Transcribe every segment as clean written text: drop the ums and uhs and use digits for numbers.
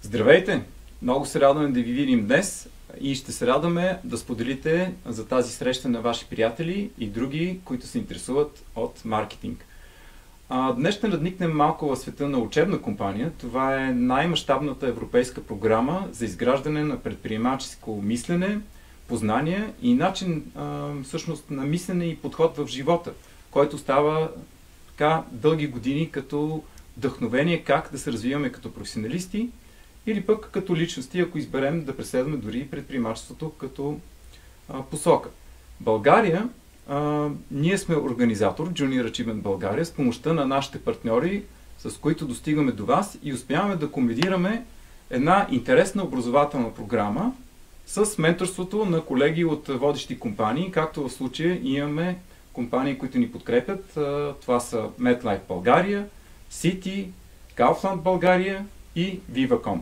Здравейте! Много се радваме да ви видим днес и ще се радваме да споделите за тази среща на ваши приятели и други, които се интересуват от маркетинг. Днес ще надникнем малко в света на учебна компания. Това е най-мащабната европейска програма за изграждане на предприемаческо мислене, познание и начин всъщност на мислене и подход в живота, който става така дълги години като вдъхновение как да се развиваме като професионалисти или пък като личности, ако изберем да преследваме дори предприемачеството като посока. България, ние сме организатор, Junior Achievement България, с помощта на нашите партньори, с които достигаме до вас и успяваме да комбинираме една интересна образователна програма с менторството на колеги от водещи компании, както в случая имаме компании, които ни подкрепят. Това са MetLife България, City, Kaufland България и Viva.com.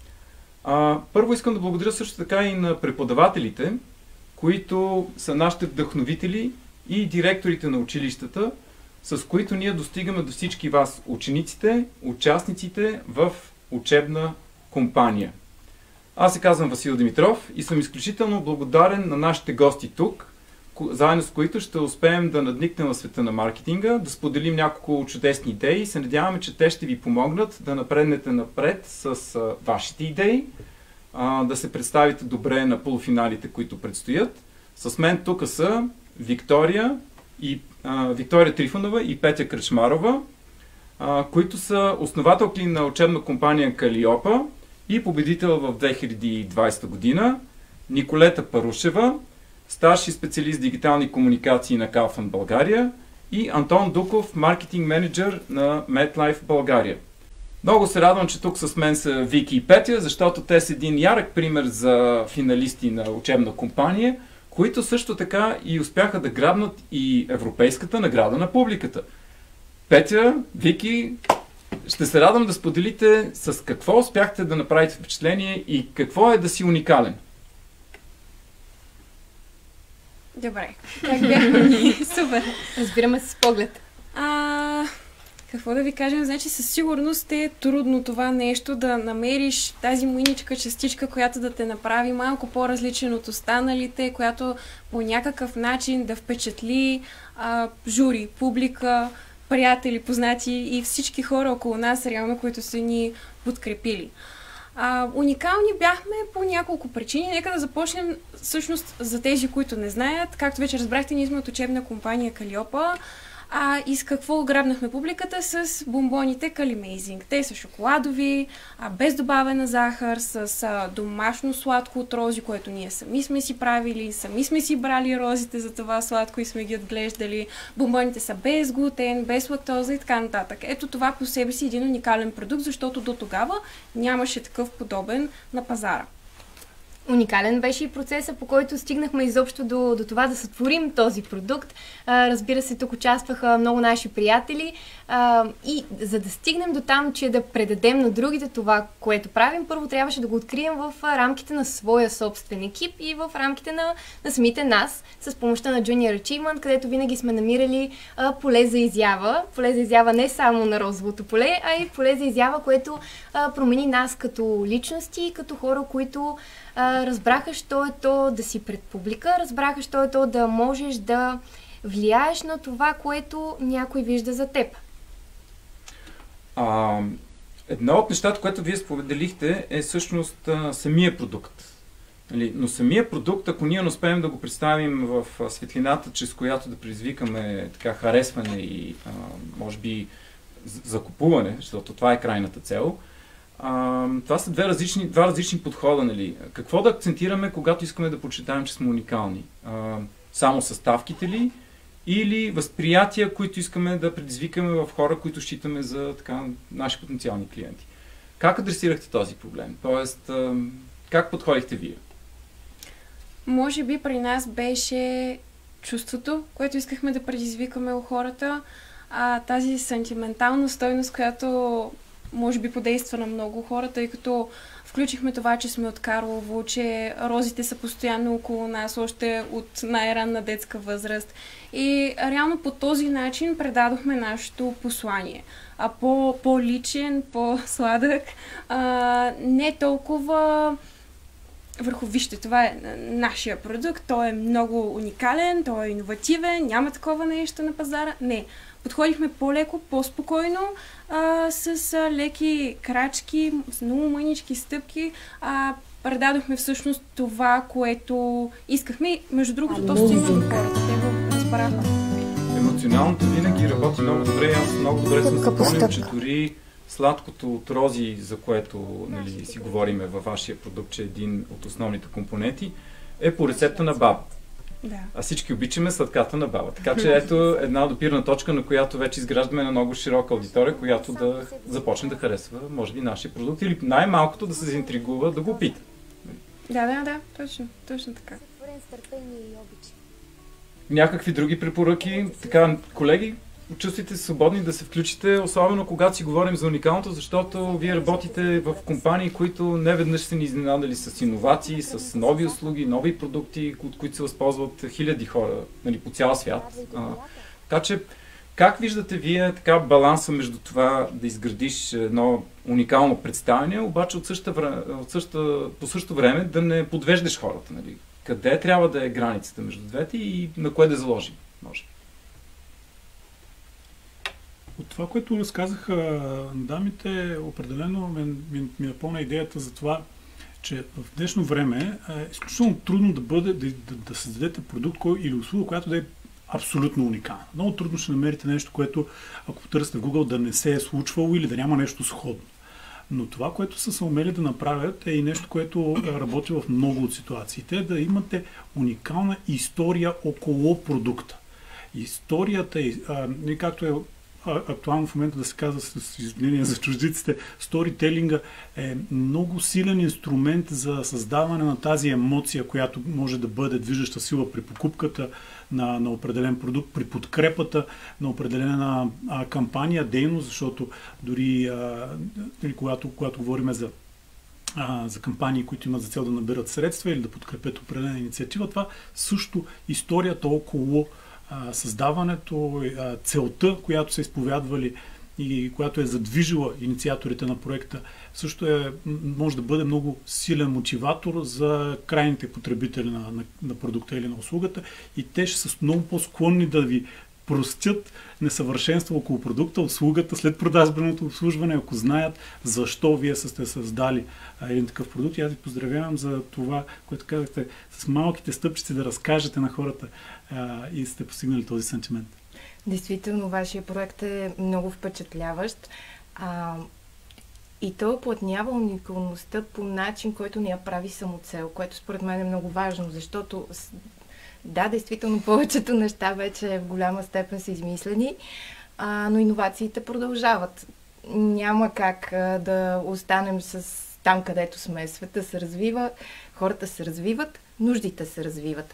Първо искам да благодаря също така и на преподавателите, които са нашите вдъхновители и директорите на училищата, с които ние достигаме до всички вас, учениците, участниците в учебна компания. Аз се казвам Васил Димитров и съм изключително благодарен на нашите гости тук, заедно с които ще успеем да надникнем в света на маркетинга, да споделим няколко чудесни идеи и се надяваме, че те ще ви помогнат да напреднете напред с вашите идеи, да се представите добре на полуфиналите, които предстоят. С мен тук са Виктория Трифонова и Петя Кръчмарова, които са основателки на учебна компания Калиопа и победител в 2020 година, Николета Парушева, старши специалист в дигитални комуникации на Kaufland България и Антон Дуков, маркетинг менеджер на MetLife България. Много се радвам, че тук с мен са Вики и Петя, защото те са един ярък пример за финалисти на учебна компания, които също така и успяха да грабнат и европейската награда на публиката. Петя, Вики, ще се радвам да споделите с какво успяхте да направите впечатление и какво е да си уникален. Добре. Как бяхме ние? Супер. Разбираме се с поглед. Какво да ви кажем? Значи със сигурност е трудно това нещо да намериш тази мъничка частичка, която да те направи малко по-различен от останалите, която по някакъв начин да впечатли жури, публика, приятели, познати и всички хора около нас, реално, които са ни подкрепили. Уникални бяхме по няколко причини. Нека да започнем всъщност за тези, които не знаят. Както вече разбрахте, ние сме от учебна компания Калиопа. И с какво ограбнахме публиката? С бомбоните Калимейзинг. Те са шоколадови, без добавена захар, с домашно сладко от рози, което ние сами сме си правили, сами сме си брали розите за това сладко и сме ги отглеждали. Бомбоните са без глутен, без лактоза и така нататък. Ето това по себе си е един уникален продукт, защото до тогава нямаше такъв подобен на пазара. Уникален беше и процеса, по който стигнахме изобщо до това да сътворим този продукт. Разбира се, тук участваха много наши приятели и за да стигнем до там, че да предадем на другите това, което правим, първо трябваше да го открием в рамките на своя собствен екип и в рамките на самите нас, с помощта на Junior Achievement, където винаги сме намирали поле за изява. Поле за изява не само на розовото поле, а и поле за изява, което промени нас като личности, като хора, които разбраха, що е то да си пред публика, разбраха, що е то да можеш да влияеш на това, което някой вижда за теб. Едно от нещата, което вие споделихте, е всъщност самия продукт. Но самия продукт, ако ние не успеем да го представим в светлината, чрез която да предизвикаме така харесване и може би закупуване, защото това е крайната цел, това са два различни подхода. Нали? Какво да акцентираме, когато искаме да почитаем, че сме уникални? Само съставките ли? Или възприятия, които искаме да предизвикаме в хора, които считаме за така, наши потенциални клиенти? Как адресирахте този проблем? Тоест, как подходихте вие? Може би при нас беше чувството, което искахме да предизвикаме у хората, тази сантиментална стойност, която може би подейства на много хора, тъй като включихме това, че сме от Карлово, че розите са постоянно около нас, още от най-ранна детска възраст. И реално по този начин предадохме нашето послание. А по-личен, по-сладък, не толкова върху, вижте, това е нашия продукт, той е много уникален, той е иновативен, няма такова нещо на пазара. Не. Подходихме по-леко, по-спокойно, с леки крачки, с много мънички стъпки. Предадохме всъщност това, което искахме. Между другото, то стигна до хората. Те го разбраха. Емоционалното винаги работи много добре. Аз много добре съм запомнил, че дори сладкото от рози, за което си говориме във вашия продукт, че е един от основните компоненти, е по рецепта на баба. Да. А всички обичаме сладката на баба. Така че ето една допирна точка, на която вече изграждаме на много широка аудитория, която да започне да харесва, може би, нашия продукт или най-малкото да се заинтригува, да го пита. Да, точно така. Някакви други препоръки? Така, колеги, чувствайте се свободни да се включите, особено когато си говорим за уникалното, защото вие работите в компании, които не веднъж са ни изненадали с иновации, с нови услуги, нови продукти, от които се възползват хиляди хора, нали, по цял свят. Така че, как виждате вие така баланса между това да изградиш едно уникално представяне, обаче по същото време да не подвеждаш хората? Нали? Къде трябва да е границата между двете и на кое да заложим? Може. От това, което разказаха дамите, определено ми напълня идеята за това, че в днешно време е изключително трудно да създадете продукт или услуга, която да е абсолютно уникална. Много трудно ще намерите нещо, което, ако потърсите в Google, да не се е случвало или да няма нещо сходно. Но това, което са се умели да направят, е и нещо, което работи в много от ситуациите, да имате уникална история около продукта. Историята, както е актуално в момента да се казва с извинение за чуждиците, сторителинга е много силен инструмент за създаване на тази емоция, която може да бъде движеща сила при покупката на определен продукт, при подкрепата на определена кампания, дейност, защото дори когато говорим за кампании, които имат за цел да наберат средства или да подкрепят определена инициатива, това също историята около създаването, целта, която са изповядвали и която е задвижила инициаторите на проекта, също може да бъде много силен мотиватор за крайните потребители на продукта или на услугата и те ще са много по-склонни да ви простят несъвършенство около продукта, услугата, след продажбеното обслужване, ако знаят защо вие сте създали един такъв продукт. И аз ви поздравявам за това, което казахте, с малките стъпчици да разкажете на хората и сте постигнали този сантимент. Действително, вашия проект е много впечатляващ. И той оплътнява уникалността по начин, който ни я прави самоцел, което според мен е много важно, защото да, действително повечето неща вече в голяма степен са измислени, но иновациите продължават. Няма как да останем там, където сме. Света се развива, хората се развиват, нуждите се развиват.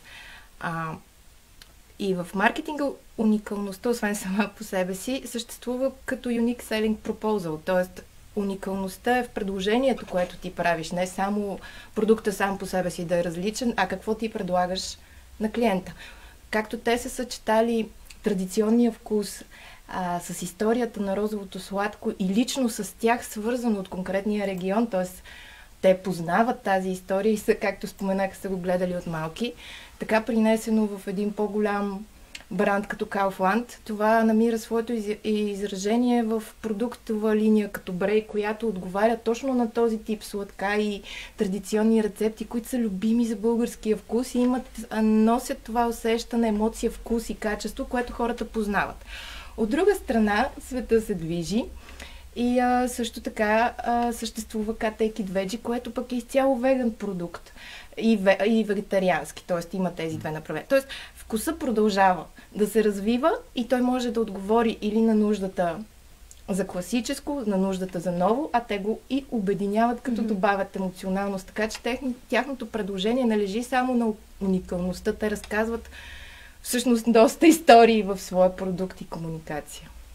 И в маркетинга уникалността, освен сама по себе си, съществува като unique selling proposal, т.е. уникалността е в предложението, което ти правиш. Не само продукта сам по себе си да е различен, а какво ти предлагаш на клиента. Както те са съчетали традиционния вкус с историята на розовото сладко и лично с тях свързано от конкретния регион, т.е. те познават тази история и са, както споменах, са го гледали от малки. Така принесено в един по-голям бранд като Kaufland, това намира своето изражение в продуктова линия като Брей, която отговаря точно на този тип сладка и традиционни рецепти, които са любими за българския вкус и носят това усещане, емоция, вкус и качество, което хората познават. От друга страна, света се движи и също така съществува Take It Veggie, което пък е изцяло веган продукт и вегетариански, т.е. има тези две направления. Т.е. вкуса продължава да се развива и той може да отговори или на нуждата за класическо, на нуждата за ново, а те го и обединяват, като добавят емоционалност. Така че тяхното предложение не лежи само на уникалността. Те разказват всъщност доста истории в своя продукт и комуникация.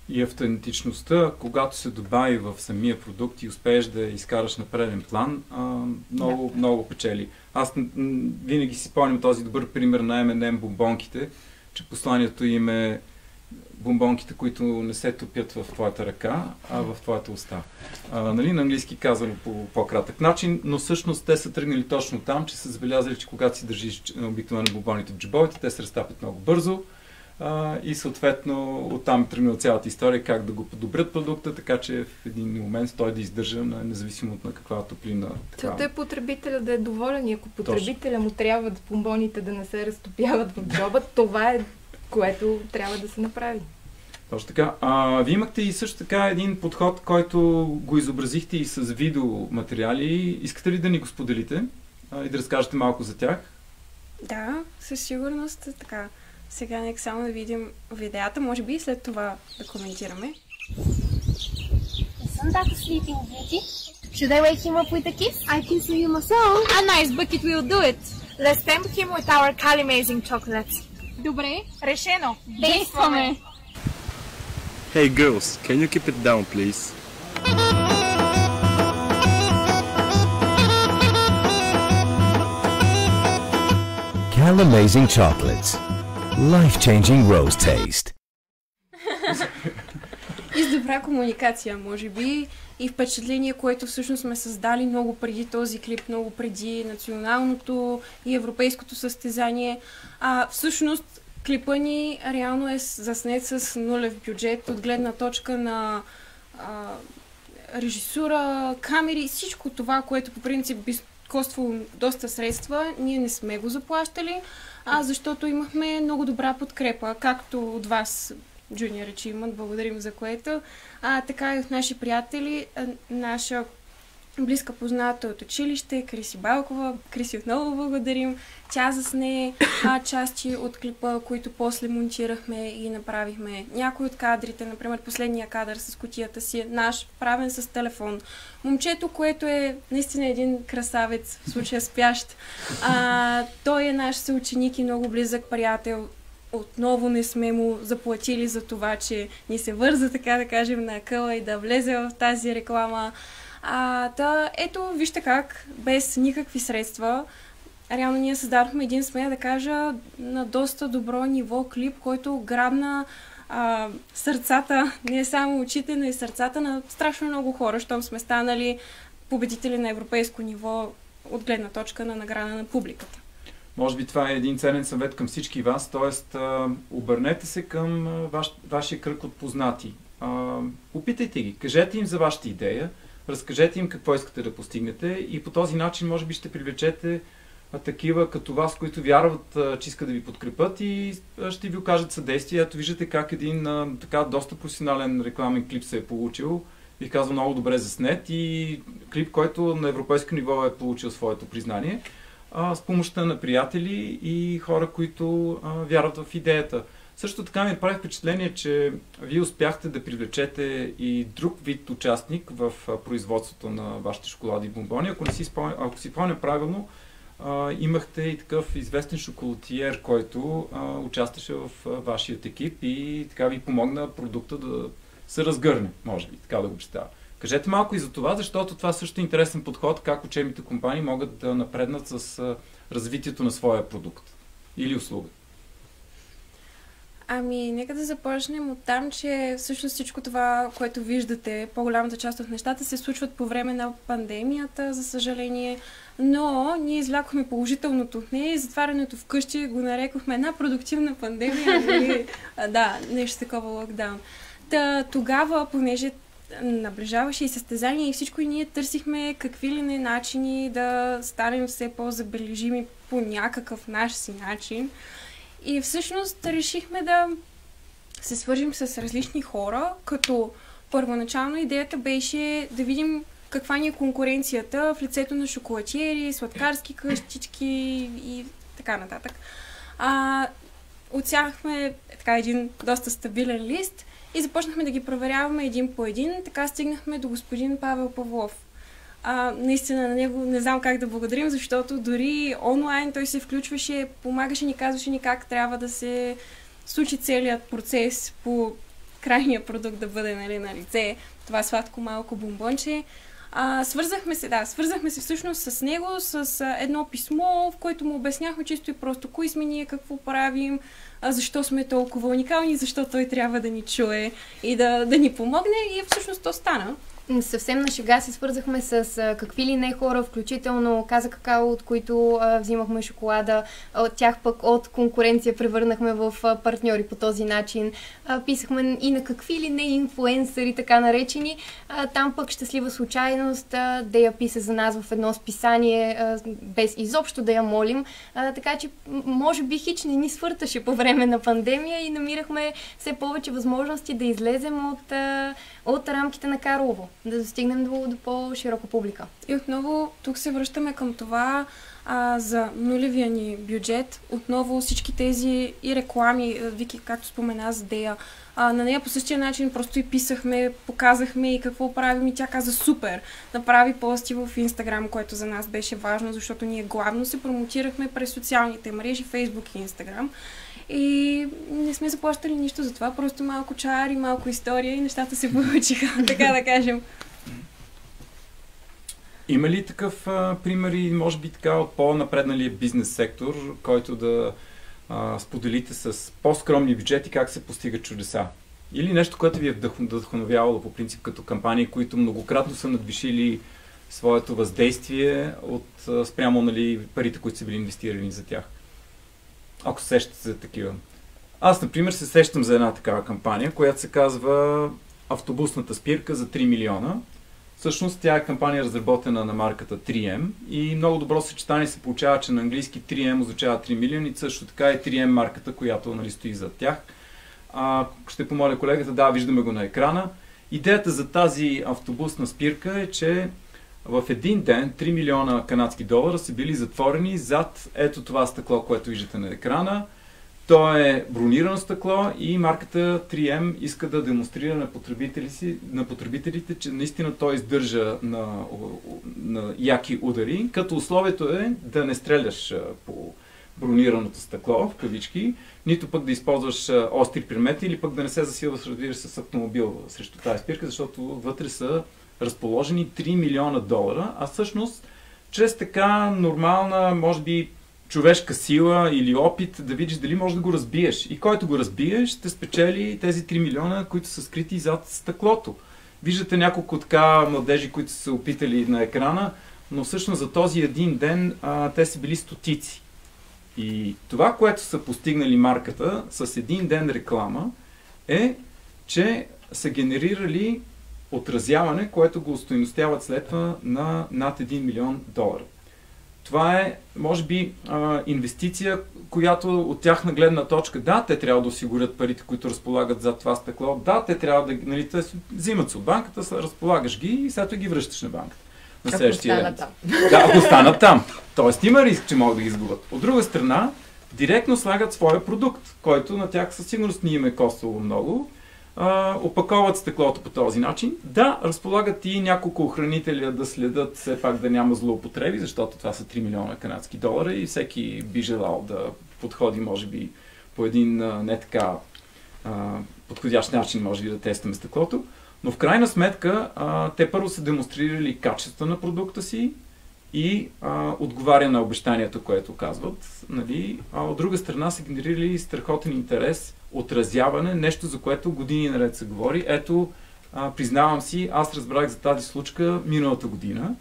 И автентичността, когато се добави в самия продукт и успееш да изкараш на преден план, много печели. Аз винаги си спомням този добър пример на M&M бомбонките, че посланието им е бомбонките, които не се топят в твоята ръка, а в твоята уста. Нали, на английски казано по по-кратък начин, но всъщност те са тръгнали точно там, че са забелязали, че когато си държиш обикновено бомбоните в джобовете, те се разтапят много бързо и съответно оттам е тръгнала цялата история как да го подобрят продукта, така че в един момент той да издържа независимо от на каква топлина. Целта е потребителя да е доволен и ако потребителя му трябва да бомбоните да не се разтопяват в джоба, това е което трябва да се направи. Точно така. Вие имахте и също така един подход, който го изобразихте и с видеоматериали. Искате ли да ни го споделите и да разкажете малко за тях? Да, със сигурност. Така. Сега нека само да видим видеята, може би и след това да коментираме. Isn't that a sleeping beauty? Should I wake him up with a kiss? I can see him myself. A nice bucket will do it. Let's tempt him with our Calimazing chocolates. Добре, решено. Действаме! Hey girls, can you keep it down, please? Calimazing chocolates. Life-changing rose taste. И с добра комуникация, може би, и впечатление, което всъщност сме създали много преди този клип, много преди националното и европейското състезание. Всъщност, клипа ни реално е заснет с нулев бюджет от гледна точка на режисура, камери, всичко това, което по принцип би коствало доста средства. Ние не сме го заплащали, защото имахме много добра подкрепа, както от вас, Junior Achievement, благодарим за което, така и от наши приятели, наша близка позната от училище, Криси Балкова. Криси отново благодарим. Тя засне части от клипа, които после монтирахме и направихме. Някои от кадрите, например последния кадър с кутията си е наш, правен с телефон. Момчето, което е наистина един красавец, в случая спящ. Той е наш съученик и много близък приятел. Отново не сме му заплатили за това, че ни се върза, така да кажем, на акъла и да влезе в тази реклама. Ето, вижте как, без никакви средства, реално ние създадохме един, смея да кажа, на доста добро ниво клип, който грабна сърцата, не само очите, но и сърцата на страшно много хора, щом сме станали победители на европейско ниво от гледна точка на награда на публиката. Може би това е един ценен съвет към всички вас, т.е. обърнете се към вашия кръг от познати. Опитайте ги, кажете им за вашата идея, разкажете им какво искате да постигнете и по този начин може би ще привлечете такива като вас, които вярват, че искат да ви подкрепят и ще ви окажат съдействие. Ето виждате как един така доста професионален рекламен клип се е получил. Бих казал много добре заснет и клип, който на европейско ниво е получил своето признание с помощта на приятели и хора, които вярват в идеята. Също така ми направи впечатление, че вие успяхте да привлечете и друг вид участник в производството на вашите шоколади и бомбони. Ако си спомня правилно, имахте и такъв известен шоколадиер, който участваше в вашият екип и така ви помогна продукта да се разгърне, може би, така да го представя. Кажете малко и за това, защото това също е интересен подход, как учебните компании могат да напреднат с развитието на своя продукт или услуга. Нека да започнем от там, че всъщност всичко това, което виждате, по-голямата част от нещата се случват по време на пандемията, за съжаление, но ние извлякохме положителното от нея и затварянето вкъщи го нарекохме една продуктивна пандемия, или, нещо такова локдаун. Тогава, понеже наближаваше и състезание и всичко, и ние търсихме какви ли не начини да станем все по-забележими по някакъв наш си начин. И всъщност решихме да се свържим с различни хора, като първоначално идеята беше да видим каква ни е конкуренцията в лицето на шоколадиери, сладкарски къщички и така нататък. Отсяхме така един доста стабилен лист и започнахме да ги проверяваме един по един. Така стигнахме до господин Павел Павлов. Наистина на него не знам как да благодарим, защото дори онлайн той се включваше, помагаше ни, казваше ни как трябва да се случи целият процес по крайния продукт да бъде на лице, това сладко малко бомбонче. Свързахме се всъщност с него, с едно писмо, в което му обясняхме чисто и просто кои сме ние, какво правим, защо сме толкова уникални, защо той трябва да ни чуе и да ни помогне, и всъщност то стана. Съвсем на шега се свързахме с какви ли не хора, включително Каза Какао, от които взимахме шоколада, от тях пък от конкуренция превърнахме в партньори по този начин. Писахме и на какви ли не инфлуенсъри, така наречени. Там пък щастлива случайност да я писа за нас в едно списание, без изобщо да я молим. Така че може би хич не ни свърташе по време на пандемия и намирахме все повече възможности да излезем от рамките на Карлово, да достигнем до по-широка публика. И отново тук се връщаме към това за нулевия ни бюджет. Отново всички тези и реклами, Вики, както спомена за Дея, на нея по същия начин просто и писахме, показахме и какво правим, и тя каза супер. Направи пости в Инстаграм, което за нас беше важно, защото ние главно се промотирахме през социалните мрежи, Фейсбук и Инстаграм. И не сме заплащали нищо за това, просто малко чар и малко история и нещата се получиха, така да кажем. Има ли такъв пример и може би така от по-напредналия бизнес сектор, който да споделите с по-скромни бюджети как се постигат чудеса? Или нещо, което ви е вдъхновявало по принцип като кампании, които многократно са надвишили своето въздействие от спрямо парите, които са били инвестирани за тях? Ако се сещате за такива. Аз, например, се сещам за една такава кампания, която се казва Автобусната спирка за 3 милиона. Всъщност тя е кампания, разработена на марката 3M и много добро съчетание се получава, че на английски 3M означава 3 милиона и също така е 3M марката, която стои зад тях. Ще помоля колегата, да, виждаме го на екрана. Идеята за тази автобусна спирка е, че в един ден 3 милиона канадски долара са били затворени зад ето това стъкло, което виждате на екрана. То е бронирано стъкло и марката 3M иска да демонстрира на потребителите, че наистина той издържа на яки удари, като условието е да не стреляш по бронираното стъкло, в кавички, нито пък да използваш остри предмети или пък да не се засилваш, разбира се, с автомобил срещу тази спирка, защото вътре са разположени 3 милиона долара, а всъщност чрез така нормална, може би, човешка сила или опит да видиш дали можеш да го разбиеш. И който го разбиеш, ще спечели тези 3 милиона, които са скрити зад стъклото. Виждате няколко така младежи, които са се опитали на екрана, но всъщност за този един ден те са били стотици. И това, което са постигнали марката с един ден реклама, е, че са генерирали отразяване, което го остойностяват след това на над 1 милион долара. Това е, може би, инвестиция, която от тяхна гледна точка, да, те трябва да осигурят парите, които разполагат за това стъкло, да, те трябва да, те взимат се от банката, разполагаш ги и след това ги връщаш на банката. На следващия ден. Да, ако останат там. Тоест има риск, че могат да ги изгубят. От друга страна, директно слагат своя продукт, който на тях със сигурност не им е коствало много. Опаковат стъклото по този начин. Да, разполагат и няколко охранителя да следят все пак да няма злоупотреби, защото това са 3 милиона канадски долара и всеки би желал да подходи, може би, по един не така подходящ начин, може би да тестваме стъклото. Но в крайна сметка те първо са демонстрирали качеството на продукта си и отговаря на обещанието, което казват. Нали? А от друга страна са генерирали страхотен интерес, отразяване, нещо за което години наред се говори. Ето, признавам си, аз разбрах за тази случка миналата година,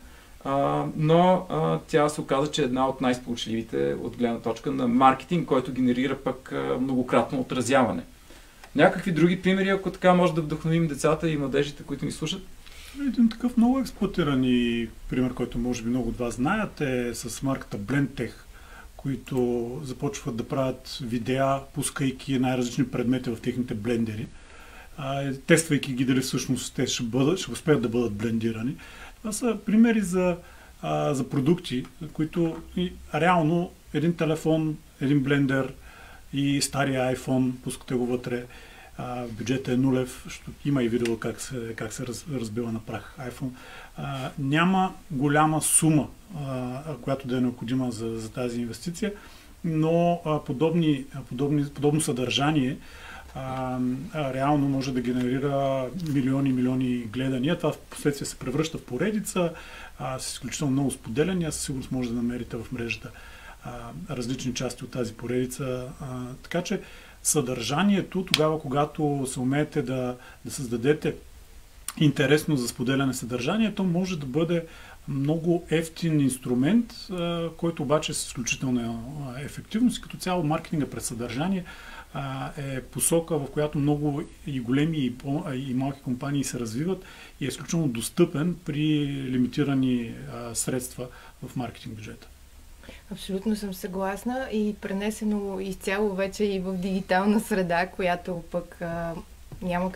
но тя се оказа, че е една от най-сполучливите от гледна точка на маркетинг, който генерира пък многократно отразяване. Някакви други примери, ако така може да вдъхновим децата и младежите, които ни слушат? Един такъв много експлоатиран и пример, който може би много от вас знаят, е с марката Blendtec, които започват да правят видеа, пускайки най-различни предмети в техните блендери, тествайки ги дали всъщност те ще успеят да бъдат блендирани. Това са примери за продукти, които реално един телефон, един блендер и стария iPhone, пускате го вътре, бюджетът е нулев, има и видео как се разбива на прах iPhone. Няма голяма сума, която да е необходима за тази инвестиция, но подобно съдържание реално може да генерира милиони гледания. Това в последствие се превръща в поредица с изключително много споделяния. Със сигурност може да намерите в мрежата различни части от тази поредица. Така че съдържанието, тогава когато се умеете да създадете интересно за споделяне съдържание, то може да бъде много ефтин инструмент, който обаче е с изключителна ефективност и като цяло маркетинга през съдържание е посока, в която много и големи и малки компании се развиват и е изключително достъпен при лимитирани средства в маркетинг бюджета. Абсолютно съм съгласна и пренесено изцяло вече и в дигитална среда, която пък няма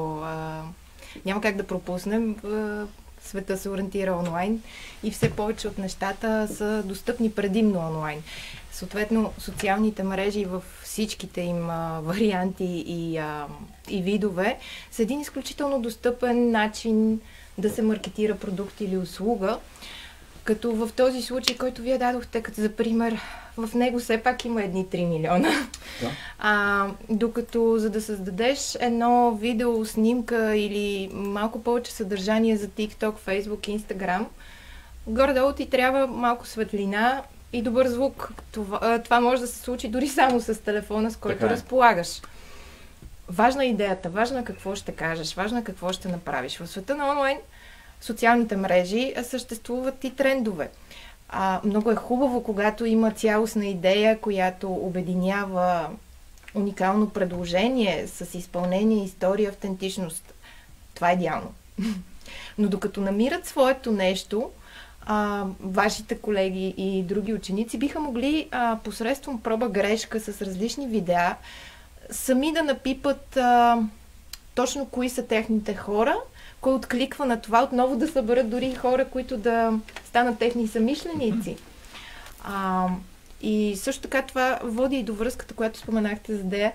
как да пропуснем. Света се ориентира онлайн и все повече от нещата са достъпни предимно онлайн. Съответно, социалните мрежи във всичките им варианти и видове са един изключително достъпен начин да се маркетира продукт или услуга. Като в този случай, който вие дадохте като за пример, в него все пак има едни 3 милиона. Да. Докато за да създадеш едно видео, снимка или малко повече съдържание за TikTok, Facebook, Instagram, горе-долу ти трябва малко светлина и добър звук. Това може да се случи дори само с телефона, с който разполагаш. Важна е идеята, важно е какво ще кажеш, важно е какво ще направиш. В света на онлайн социалните мрежи съществуват и трендове. Много е хубаво, когато има цялостна идея, която обединява уникално предложение с изпълнение, история, автентичност. Това е идеално. Но докато намират своето нещо, вашите колеги и други ученици биха могли посредством проба-грешка с различни видеа сами да напипат точно кои са техните хора, кой откликва на това, отново да съберат дори хора, които да станат техни съмишленици. И също така това води и до връзката, която споменахте за Дея.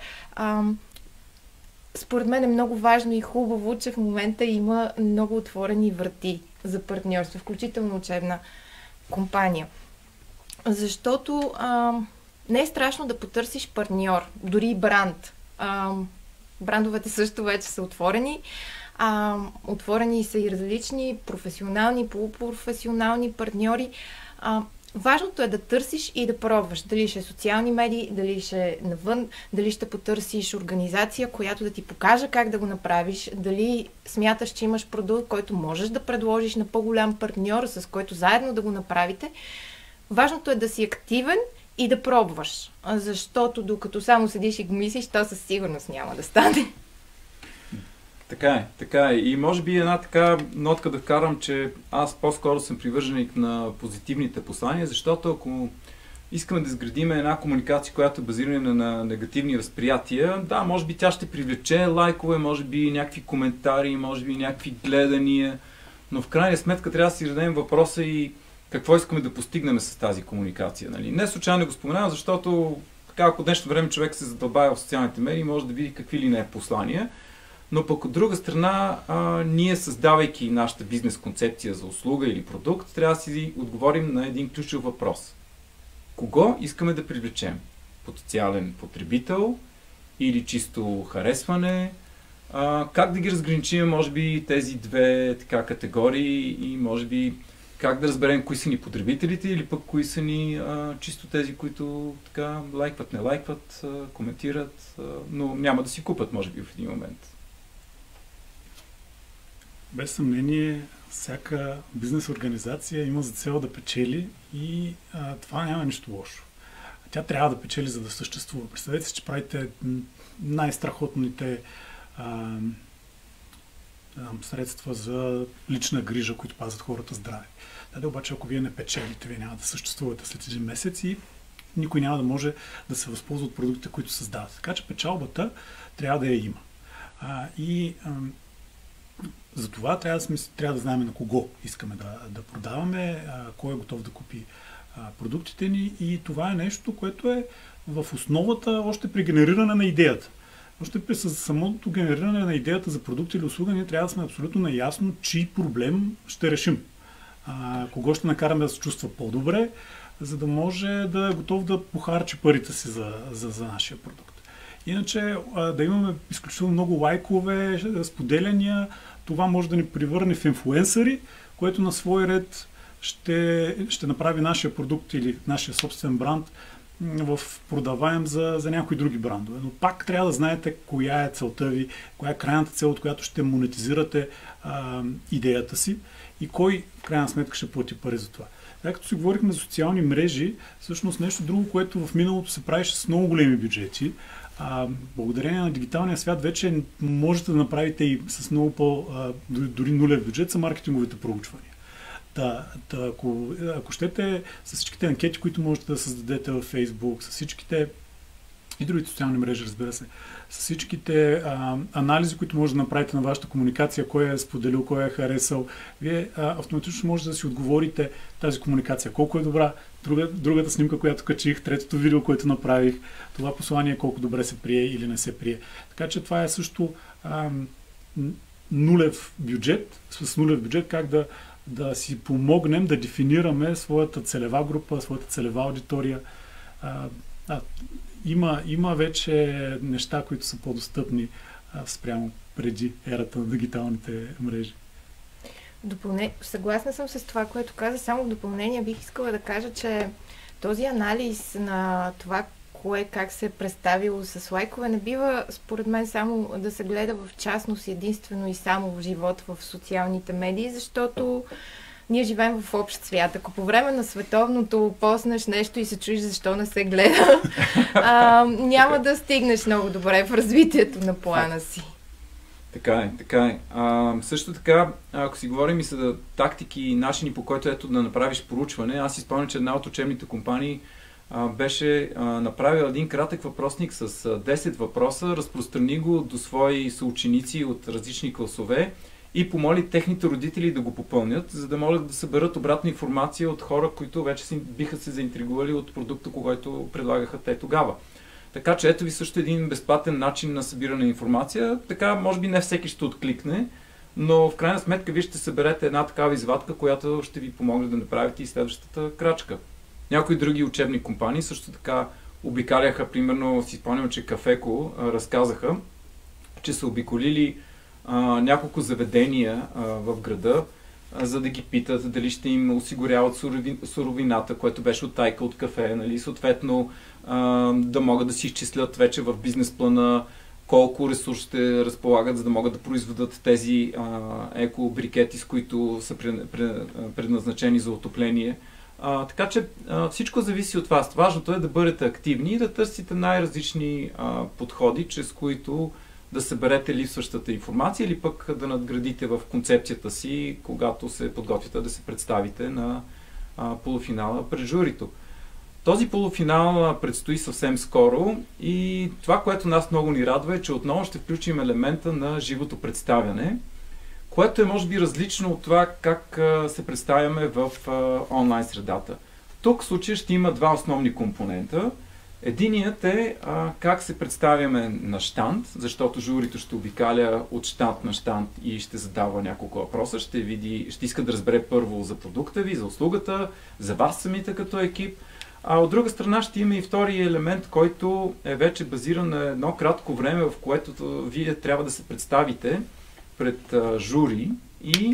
Според мен е много важно и хубаво, че в момента има много отворени врати за партньорство, включително учебна компания. Защото не е страшно да потърсиш партньор, дори и бранд. Брандовете също вече са отворени. Отворени са и различни професионални, полупрофесионални партньори. Важното е да търсиш и да пробваш. Дали ще е социални медии, дали ще е навън, дали ще потърсиш организация, която да ти покаже как да го направиш, дали смяташ, че имаш продукт, който можеш да предложиш на по-голям партньор, с който заедно да го направите. Важното е да си активен и да пробваш. Защото докато само седиш и го мислиш, то със сигурност няма да стане. Така е. И може би една така нотка да вкарам, че аз по-скоро съм привърженик на позитивните послания, защото ако искаме да изградим една комуникация, която е базирана на негативни възприятия, да, може би тя ще привлече лайкове, може би някакви коментари, може би някакви гледания, но в крайна сметка трябва да си зададем въпроса и какво искаме да постигнем с тази комуникация. Нали? Не случайно го споменавам, защото така, ако днешно време човек се задълбава в социалните медии, може да види какви ли не е послания. Но пък от друга страна, ние създавайки нашата бизнес концепция за услуга или продукт, трябва да си отговорим на един ключов въпрос. Кого искаме да привлечем? Потенциален потребител или чисто харесване? Как да ги разграничим, може би, тези две така категории и може би как да разберем кои са ни потребителите или пък кои са ни чисто тези, които така лайкват, не лайкват, коментират, но няма да си купат, може би, в един момент. Без съмнение, всяка бизнес организация има за цел да печели и това няма нищо лошо. Тя трябва да печели, за да съществува. Представете си, че правите най-страхотните средства за лична грижа, които пазят хората здрави. Да, обаче, ако вие не печелите, вие няма да съществувате след един месец и никой няма да може да се възползва от продуктите, които създават. Така че печалбата трябва да я има. За това трябва да знаем на кого искаме да продаваме, кой е готов да купи продуктите ни и това е нещо, което е в основата още при генериране на идеята. Още при самото генериране на идеята за продукт или услуга ние трябва да сме абсолютно наясно, чий проблем ще решим. Кого ще накараме да се чувства по-добре, за да може да е готов да похарчи парите си за нашия продукт. Иначе да имаме изключително много лайкове, споделяния, това може да ни превърне в инфлуенсъри, което на свой ред ще направи нашия продукт или нашия собствен бранд в продаваем за някои други брандове. Но пак трябва да знаете коя е целта ви, коя е крайната цел, от която ще монетизирате идеята си и кой в крайна сметка ще плати пари за това. Тъй като си говорихме за социални мрежи, всъщност нещо друго, което в миналото се правеше с много големи бюджети, благодарение на дигиталния свят вече можете да направите и с много дори нулев бюджет са маркетинговите проучвания. Ако щете, с всичките анкети, които можете да създадете във Facebook, с всичките и другите социални мрежи, разбира се, с всичките анализи, които може да направите на вашата комуникация, кой е споделил, кой е харесал, вие автоматично можете да си отговорите тази комуникация, колко е добра, другата снимка, която качих, третото видео, което направих, това послание колко добре се прие или не се прие. Така че това е също нулев бюджет, с нулев бюджет как да си помогнем да дефинираме своята целева група, своята целева аудитория. Има вече неща, които са по-достъпни спрямо преди ерата на дигиталните мрежи. Съгласна съм с това, което каза. Само в допълнение бих искала да кажа, че този анализ на това, кое как се е представило с лайкове, не бива, според мен, само да се гледа в частност единствено и само в живота в социалните медии, защото ние живеем в общ свят. Ако по време на световното поснеш нещо и се чуеш защо не се гледа, няма да стигнеш много добре в развитието на плана си. Така е. Също така, ако си говорим и за тактики и начини, по който да направиш проучване, аз си спомням, че една от учебните компании беше направил един кратък въпросник с 10 въпроса, разпространи го до свои съученици от различни класове и помоли техните родители да го попълнят, за да могат да съберат обратна информация от хора, които вече биха се заинтригували от продукта, който предлагаха те тогава. Така че ето ви също един безплатен начин на събиране на информация. Така, може би не всеки ще откликне, но в крайна сметка вие ще съберете една такава извадка, която ще ви помогне да направите и следващата крачка. Някои други учебни компании също така обикаляха, примерно си спомням, че Кафеко разказаха, че са обиколили няколко заведения в града, за да ги питат дали ще им осигуряват суровината, което беше оттайка от кафе, нали? Съответно да могат да си изчислят вече в бизнес плана колко ресурс ще разполагат, за да могат да произведат тези еко-брикети, с които са предназначени за отопление. Така че всичко зависи от вас. Важното е да бъдете активни и да търсите най-различни подходи, чрез които да съберете липсващата информация или пък да надградите в концепцията си, когато се подготвите да се представите на полуфинала пред журито. Този полуфинал предстои съвсем скоро и това, което нас много ни радва е, че отново ще включим елемента на живото представяне, което е може би различно от това как се представяме в онлайн средата. Тук в случая ще има два основни компонента. Единият е как се представяме на щанд, защото журито ще обикаля от щанд на щанд и ще задава няколко въпроса, ще иска да разбере първо за продукта ви, за услугата, за вас самите като екип. А от друга страна ще има и втори елемент, който е вече базиран на едно кратко време, в което вие трябва да се представите пред жури и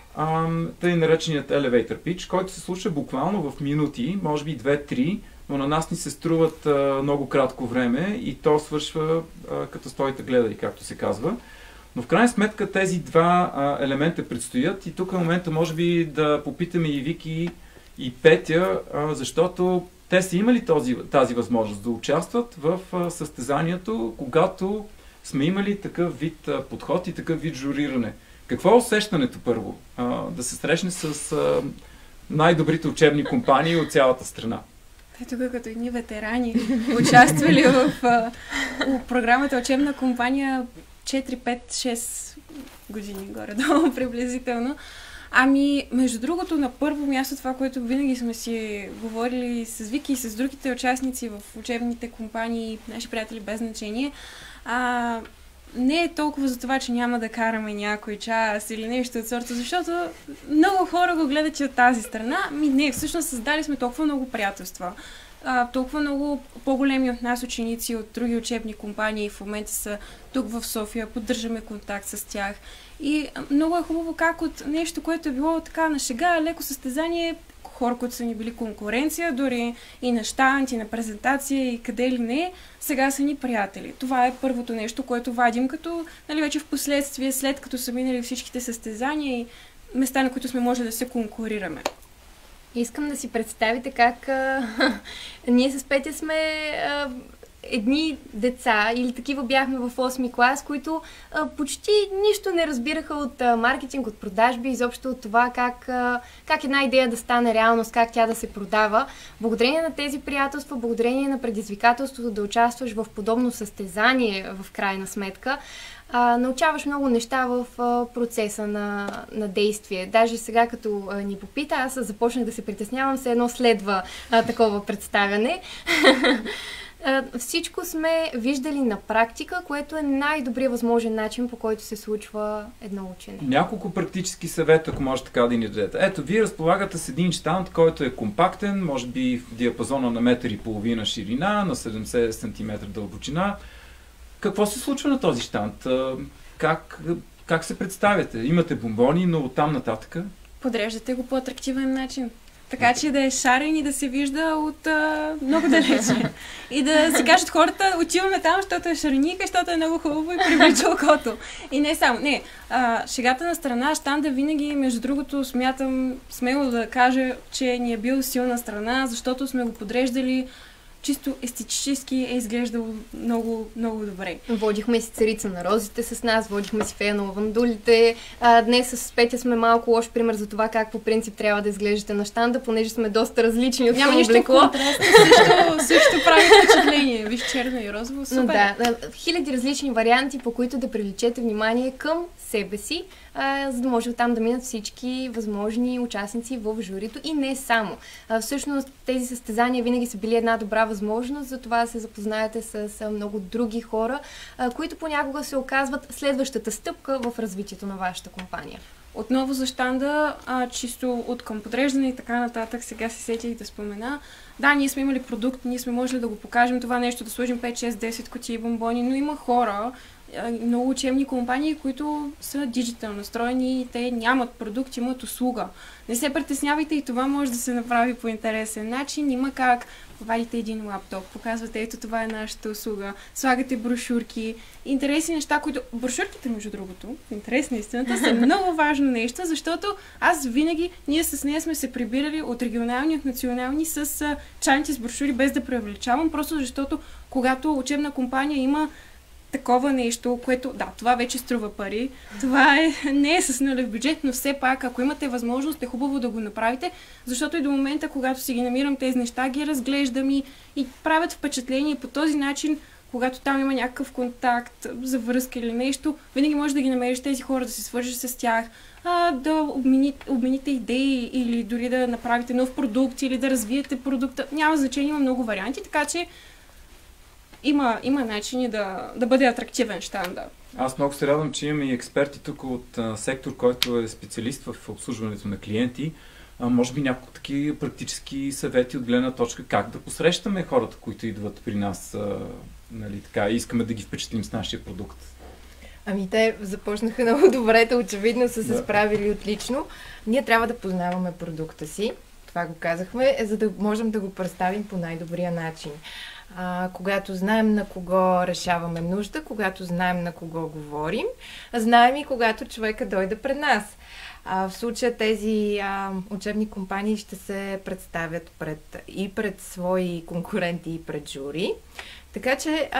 тъй нареченият elevator pitch, който се случва буквално в минути, може би 2-3, но на нас ни се струват много кратко време и то свършва като стоите гледай, както се казва. Но в крайна сметка тези два елемента предстоят и тук в момента може би да попитаме и Вики и Петя, защото те са имали тази възможност да участват в състезанието, когато сме имали такъв вид подход и такъв вид журиране. Какво е усещането първо? Да се срещне с най-добрите учебни компании от цялата страна. Тук като едни ветерани, участвали в програмата учебна компания 4, 5, 6 години горе-долу приблизително. Ами, между другото, на първо място това, което винаги сме си говорили с Вики и с другите участници в учебните компании, наши приятели без значение, не е толкова за това, че няма да караме някой час или нещо от сорта, защото много хора го гледат и от тази страна. Не, всъщност създали сме толкова много приятелства. толкова много по-големи от нас ученици от други учебни компании в момента са тук в София, поддържаме контакт с тях. И много е хубаво как от нещо, което е било така на шега, леко състезание, хора, които са ни били конкуренция, дори и на щанд, и на презентация, и къде ли не, сега са ни приятели. Това е първото нещо, което вадим като, нали, вече в последствие, след като са минали всичките състезания и места, на които сме може да се конкурираме. Искам да си представите как ние с Петя сме едни деца, или такива бяхме в 8-ми клас, които почти нищо не разбираха от маркетинг, от продажби, изобщо от това как една идея да стане реалност, как тя да се продава. Благодарение на тези приятелства, благодарение на предизвикателството да участваш в подобно състезание в крайна сметка, научаваш много неща в процеса на действие. Даже сега, като ни попита, аз започнах да се притеснявам, все едно следва такова представяне. Всичко сме виждали на практика, което е най-добрият възможен начин, по който се случва едно учене. Няколко практически съвета, ако може така да ни дадете. Ето, вие разполагате с един щанд, който е компактен, може би в диапазона на 1,5 м ширина, на 70 см дълбочина. Какво се случва на този щанд? Как се представяте? Имате бомбони, но оттам нататък? Подреждате го по атрактивен начин. Така че да е шарен и да се вижда от много далече. И да си кажат хората, отиваме там, защото е шареника, защото е много хубаво и привлича окото. И не само. Не. Шегата на страна, щанда винаги, между другото, смятам смело да кажа, че ни е бил силна страна, защото сме го подреждали чисто естетически е изглеждало много, много добре. Водихме си царица на розите с нас, водихме си фея на лавандулите. Днес с Петя сме малко лош пример за това как по принцип трябва да изглеждате на щанда, понеже сме доста различни от това облекло. Също прави впечатление. Виж, черно и розово, супер. Да, хиляди различни варианти, по които да привлечете внимание към себе си, за да може оттам да минат всички възможни участници в журито и не само. Всъщност тези състезания винаги са били една добра възможност за това да се запознаете с много други хора, които понякога се оказват следващата стъпка в развитието на вашата компания. Отново за щанда, чисто от към подреждане и така нататък, сега се сетих да спомена. Да, ние сме имали продукт, ние сме можели да го покажем това нещо, да сложим 5, 6, 10 кутии бомбони, но има хора, много учебни компании, които са диджитал настроени и те нямат продукт, имат услуга. Не се притеснявайте, и това може да се направи по интересен начин. Има как вадите един лаптоп, показвате, ето това е нашата услуга, слагате брошурки, интересни неща, които... Брошурките, между другото, интерес на истината, са много важно нещо, защото аз винаги, ние с нея сме се прибирали от регионални, от национални с чаните с брошури, без да преувеличавам, просто защото когато учебна компания има такова нещо, което, да, това вече струва пари, това не е с нулев бюджет, но все пак, ако имате възможност, е хубаво да го направите, защото и до момента, когато си ги намирам тези неща, ги разглеждам и правят впечатление по този начин, когато там има някакъв контакт за връзка или нещо, винаги можеш да ги намериш тези хора, да се свържеш с тях, да обмените идеи или дори да направите нов продукт или да развиете продукта. Няма значение, има много варианти, така че има начини да бъде атрактивен щанда. Аз много се радвам, че имаме и експерти тук от сектор, който е специалист в обслужването на клиенти. Може би няколко такива практически съвети от гледна точка как да посрещаме хората, които идват при нас, нали, така, и искаме да ги впечатлим с нашия продукт. Ами те започнаха много добре, очевидно са се справили отлично. Ние трябва да познаваме продукта си, това го казахме, за да можем да го представим по най-добрия начин. Когато знаем на кого решаваме нужда, когато знаем на кого говорим, знаем и когато човека дойде пред нас. В случая тези учебни компании ще се представят пред свои конкуренти и пред жури. Така че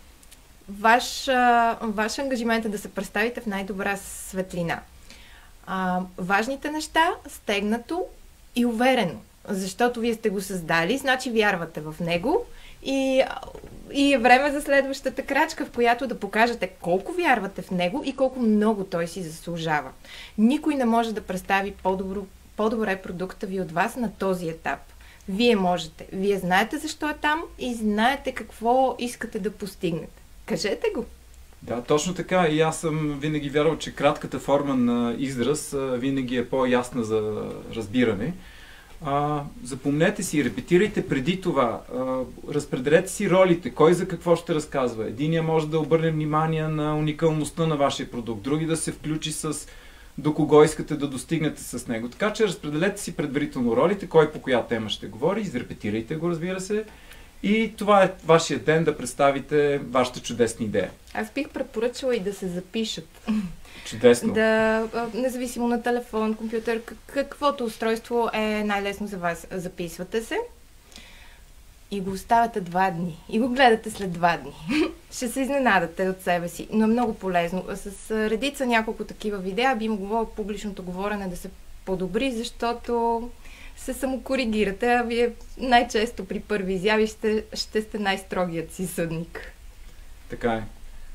ваш ангажимент е да се представите в най-добра светлина. Важните неща стегнато и уверено, защото вие сте го създали, значи вярвате в него. И е време за следващата крачка, в която да покажете колко вярвате в него и колко много той си заслужава. Никой не може да представи по-добре продукта ви от вас на този етап. Вие можете. Вие знаете защо е там и знаете какво искате да постигнете. Кажете го! Да, точно така. И аз съм винаги вярвал, че кратката форма на израз винаги е по-ясна за разбиране. Запомнете си, репетирайте преди това, разпределете си ролите, кой за какво ще разказва. Единия може да обърне внимание на уникалността на вашия продукт, други да се включи с до кого искате да достигнете с него. Така че разпределете си предварително ролите, кой по коя тема ще говори, изрепетирайте го, разбира се. И това е вашия ден да представите вашата чудесна идея. Аз бих препоръчала и да се запишат. Чудесно. Независимо на телефон, компютър, каквото устройство е най-лесно за вас. Записвате се и го оставяте 2 дни. И го гледате след 2 дни. Ще се изненадате от себе си, но е много полезно. С редица няколко такива видеа би могло публичното говорене да се подобри, защото се самокоригирате, а вие най-често при първи изяви ще сте най-строгият си съдник. Така е.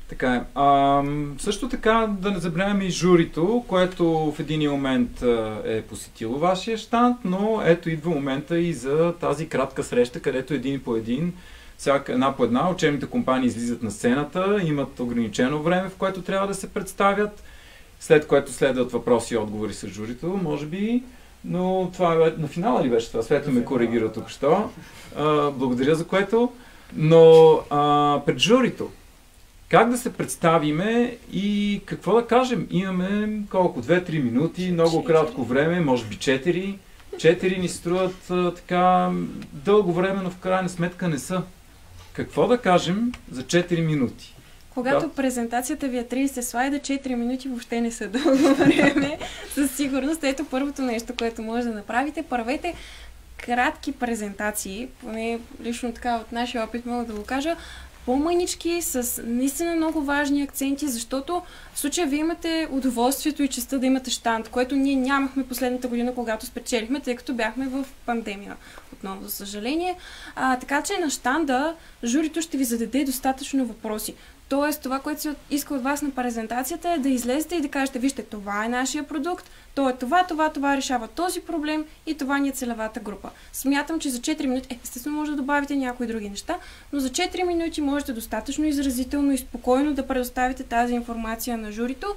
Също така да не забравяме и журито, което в един момент е посетило вашия щанд, но ето идва момента и за тази кратка среща, където един по един, една по една, учебните компании излизат на сцената, имат ограничено време, в което трябва да се представят, след което следват въпроси и отговори с журито, може би. Но това на финала ли беше това? Свето ме коригира тук що. Благодаря за което. Но пред журито, как да се представиме и какво да кажем? Имаме колко? 2-3 минути, много кратко време, може би 4. 4 ни струват така дълго време, но в крайна сметка не са. Какво да кажем за 4 минути? Когато презентацията ви е 30 слайда, 4 минути въобще не са дълго време. Със сигурност. Ето първото нещо, което може да направите. Правете кратки презентации, поне лично така от нашия опит мога да го кажа, по-мънички, с наистина много важни акценти, защото в случая вие имате удоволствието и честта да имате щанд, което ние нямахме последната година, когато спечелихме, тъй като бяхме в пандемия. Отново, за съжаление. Така че на щанда журито ще ви зададе достатъчно въпроси. Тоест, това, което се иска от вас на презентацията е да излезете и да кажете, вижте, това е нашия продукт, то е това решава този проблем и това ни е целевата група. Смятам, че за 4 минути, естествено може да добавите някои други неща, но за 4 минути можете достатъчно изразително и спокойно да предоставите тази информация на журито,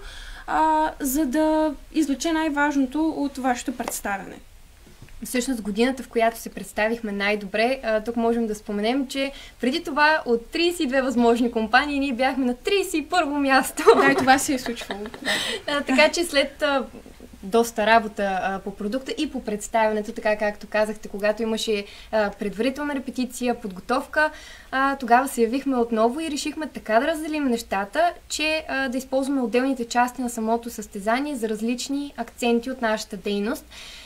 за да извлече най-важното от вашето представяне. Всъщност годината, в която се представихме най-добре, тук можем да споменем, че преди това от 32 възможни компании ние бяхме на 31-во място. Да, и това се е случвало. Така че след доста работа по продукта и по представянето, така както казахте, когато имаше предварителна репетиция, подготовка, тогава се явихме отново и решихме така да разделим нещата, че да използваме отделните части на самото състезание за различни акценти от нашата дейност.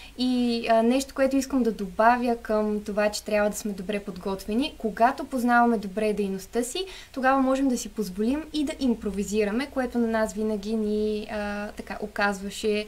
И нещо, което искам да добавя към това, че трябва да сме добре подготвени, когато познаваме добре дейността си, тогава можем да си позволим и да импровизираме, което на нас винаги ни така оказваше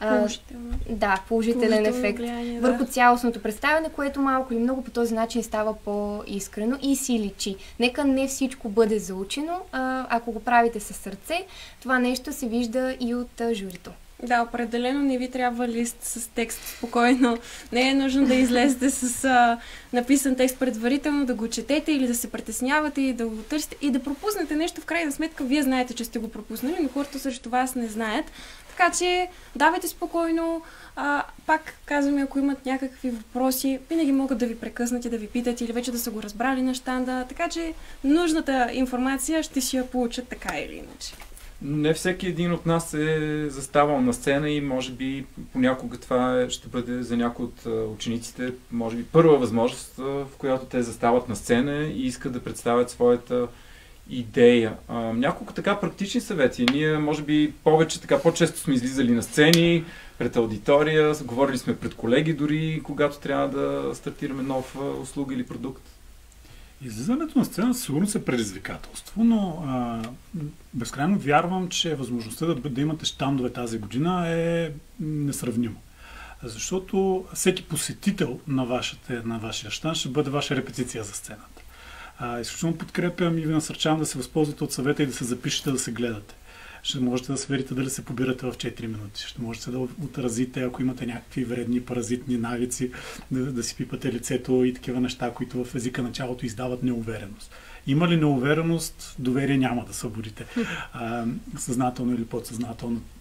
положителен ефект върху цялостното представяне, което малко или много по този начин става по-искрено и си личи. Нека не всичко бъде заучено, ако го правите със сърце, това нещо се вижда и от журито. Да, определено не ви трябва лист с текст спокойно. Не е нужно да излезете с написан текст предварително, да го четете или да се притеснявате и да го търсите и да пропуснете нещо. В крайна сметка вие знаете, че сте го пропуснали, но хората срещу вас не знаят. Така че давайте спокойно. Пак казваме, ако имат някакви въпроси, винаги могат да ви прекъснат и да ви питат или вече да са го разбрали на щанда. Така че нужната информация ще си я получат така или иначе. Не всеки един от нас е заставал на сцена и може би понякога това ще бъде за някои от учениците, може би първа възможност, в която те застават на сцена и искат да представят своята идея. Няколко така практични съвети. Ние може би повече така по-често сме излизали на сцени, пред аудитория, говорили сме пред колеги дори, когато трябва да стартираме нов услуга или продукт. Излизането на сцена сигурно е предизвикателство, но безкрайно вярвам, че възможността да имате щандове тази година е несравнима. Защото всеки посетител на вашия щанд ще бъде ваша репетиция за сцената. Изключително подкрепям и ви насърчавам да се възползвате от съвета и да се запишете да се гледате. Ще можете да сверите дали се побирате в 4 минути. Ще можете да отразите, ако имате някакви вредни паразитни навици, да си пипате лицето и такива неща, които в езика на тялото издават неувереност. Има ли неувереност, доверие няма да събудите. Съзнателно или подсъзнателно.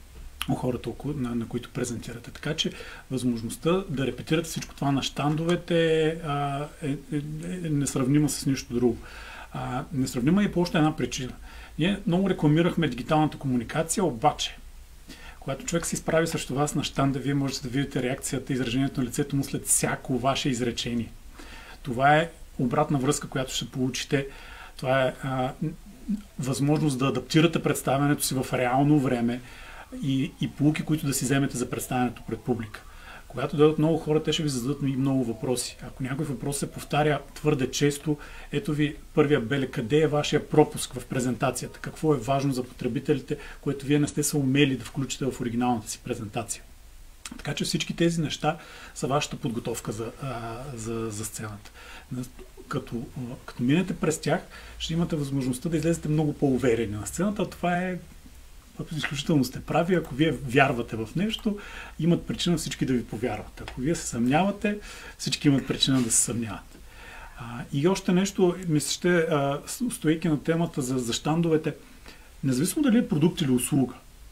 хората, на които презентирате. Така че възможността да репетирате всичко това на щандовете е несравнима с нищо друго. Несравнима и по още една причина. Ние много рекламирахме дигиталната комуникация, обаче когато човек се изправи срещу вас на щанда, вие можете да видите реакцията и изражението на лицето му след всяко ваше изречение. Това е обратна връзка, която ще получите. Това е възможност да адаптирате представянето си в реално време и поуки, които да си вземете за представянето пред публика. Когато дойдат много хора, те ще ви зададат и много въпроси. Ако някой въпрос се повтаря твърде често, ето ви първия белег. Къде е вашия пропуск в презентацията? Какво е важно за потребителите, което вие не сте се умели да включите в оригиналната си презентация? Така че всички тези неща са вашата подготовка за сцената. Като минете през тях, ще имате възможността да излезете много по-уверени на сцената. Това е изключително сте прави. Ако вие вярвате в нещо, имат причина всички да ви повярват. Ако вие се съмнявате, всички имат причина да се съмняват. И още нещо, мисля, стоейки на темата за щандовете, независимо дали е продукт или услуга,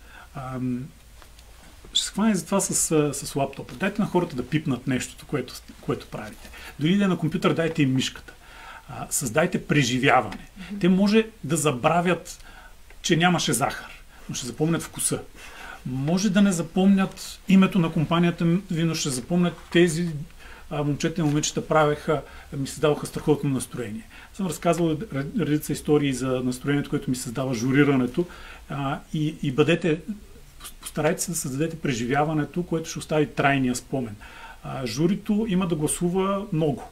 ще се хване за това с лаптопа. Дайте на хората да пипнат нещото, което правите. Дори да е на компютър, дайте им мишката. Създайте преживяване. Те може да забравят, че нямаше захар, но ще запомнят вкуса. Може да не запомнят името на компанията ви, но ще запомнят тези момчета и момичета ми създаваха страхотно настроение. Съм разказвал редица истории за настроението, което ми създава журирането и постарайте се да създадете преживяването, което ще остави трайния спомен. Журито има да гласува много.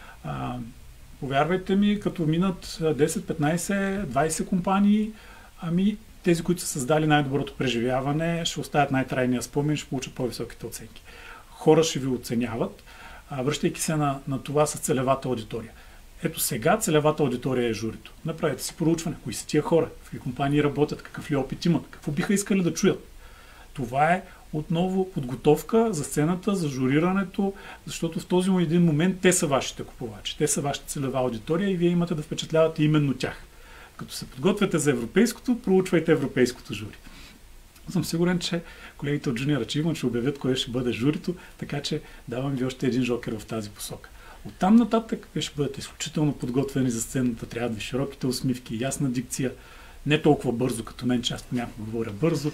Повярвайте ми, като минат 10, 15, 20 компании, тези, които са създали най-доброто преживяване, ще оставят най-трайния спомен и ще получат по-високите оценки. Хора ще ви оценяват, връщайки се на това с целевата аудитория. Ето сега целевата аудитория е журито. Направете си проучване. Кои са тия хора? В какви компании работят? Какъв ли опит имат? Какво биха искали да чуят? Това е отново подготовка за сцената, за журирането, защото в този един момент те са вашите купувачи. Те са вашата целева аудитория и вие имате да впечатлявате именно тях. Като се подготвяте за европейското, проучвайте европейското жури. Съм сигурен, че колегите от Junior Achievement ще обявят кое ще бъде журито, така че давам ви още един жокер в тази посока. Оттам нататък вие ще бъдете изключително подготвени за сцената, трябва да ви широките усмивки, ясна дикция, не толкова бързо като мен, че аз понякога говоря бързо,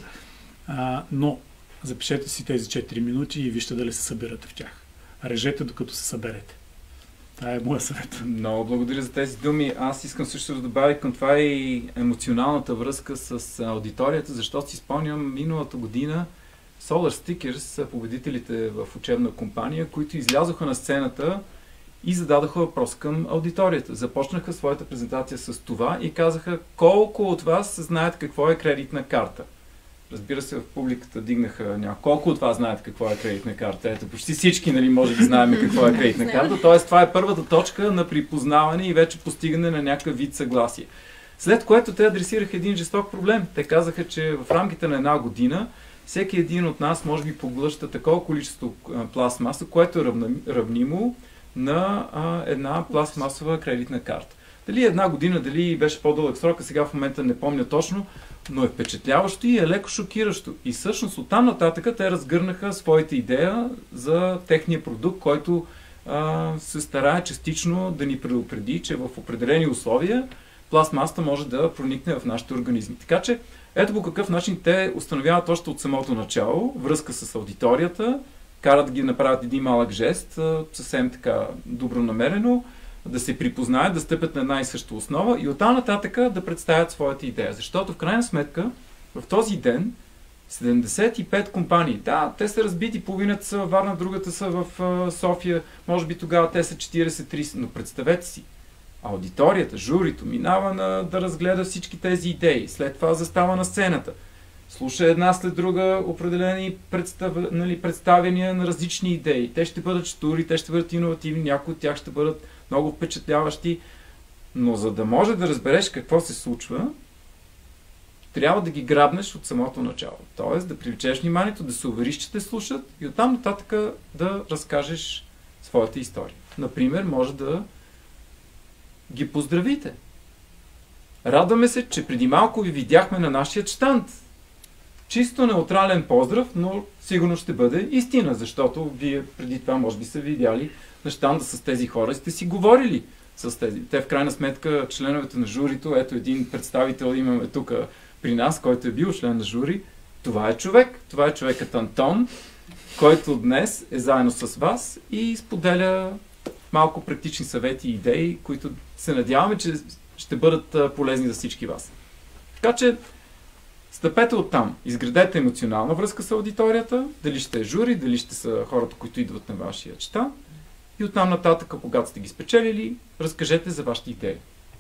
но запишете си тези 4 минути и вижте дали се събирате в тях. Режете докато се съберете. Това е моя съвет. Много благодаря за тези думи. Аз искам също да добавя към това и емоционалната връзка с аудиторията, защото си спомням миналата година Solar Stickers, победителите в учебна компания, които излязоха на сцената и зададоха въпрос към аудиторията. Започнаха своята презентация с това и казаха колко от вас знаят какво е кредитна карта. Разбира се, в публиката дигнаха няколко от вас знаят какво е кредитна карта. Ето, почти всички, може да знаем какво е кредитна карта. Тоест, това е първата точка на припознаване и вече постигане на някакъв вид съгласие. След което те адресираха един жесток проблем. Те казаха, че в рамките на една година всеки един от нас може би поглъща такова количество пластмаса, което е равнимо на една пластмасова кредитна карта. Дали една година, дали беше по-дълъг срок, сега в момента не помня точно, но е впечатляващо и е леко шокиращо. И всъщност оттам нататък те разгърнаха своята идея за техния продукт, който се старае частично да ни предупреди, че в определени условия пластмасата може да проникне в нашите организми. Така че ето по какъв начин те установяват още от самото начало връзка с аудиторията, карат да ги направят един малък жест, съвсем така добронамерено, да се припознаят, да стъпят на една и съща основа и оттам нататък да представят своята идея. Защото в крайна сметка в този ден 75 компании, да, те са разбити, половината са във Варна, другата са в София, може би тогава те са 40-30, но представете си, аудиторията, журито минава да разгледа всички тези идеи, след това застава на сцената, слуша една след друга определени представяния на различни идеи. Те ще бъдат штури, те ще бъдат иновативни, някои от тях ще бъдат много впечатляващи, но за да може да разбереш какво се случва, трябва да ги грабнеш от самото начало. Тоест да привлечеш вниманието, да се увериш, че те слушат и оттам нататък да разкажеш своята история. Например, може да ги поздравите. Радваме се, че преди малко ви видяхме на нашия щанд. чисто неутрален поздрав, но сигурно ще бъде истина, защото вие преди това може би са видяли на щанда с тези хора и сте си говорили с тези. Те в крайна сметка, членовете на журито, ето един представител имаме тук при нас, който е бил член на жури, това е човек. Това е човекът Антон, който днес е заедно с вас и споделя малко практични съвети и идеи, които се надяваме, че ще бъдат полезни за всички вас. Така че стъпете оттам. Изградете емоционална връзка с аудиторията, дали ще е жури, дали ще са хората, които идват на вашия чета. И оттам нататък, когато сте ги спечелили, разкажете за вашите идеи.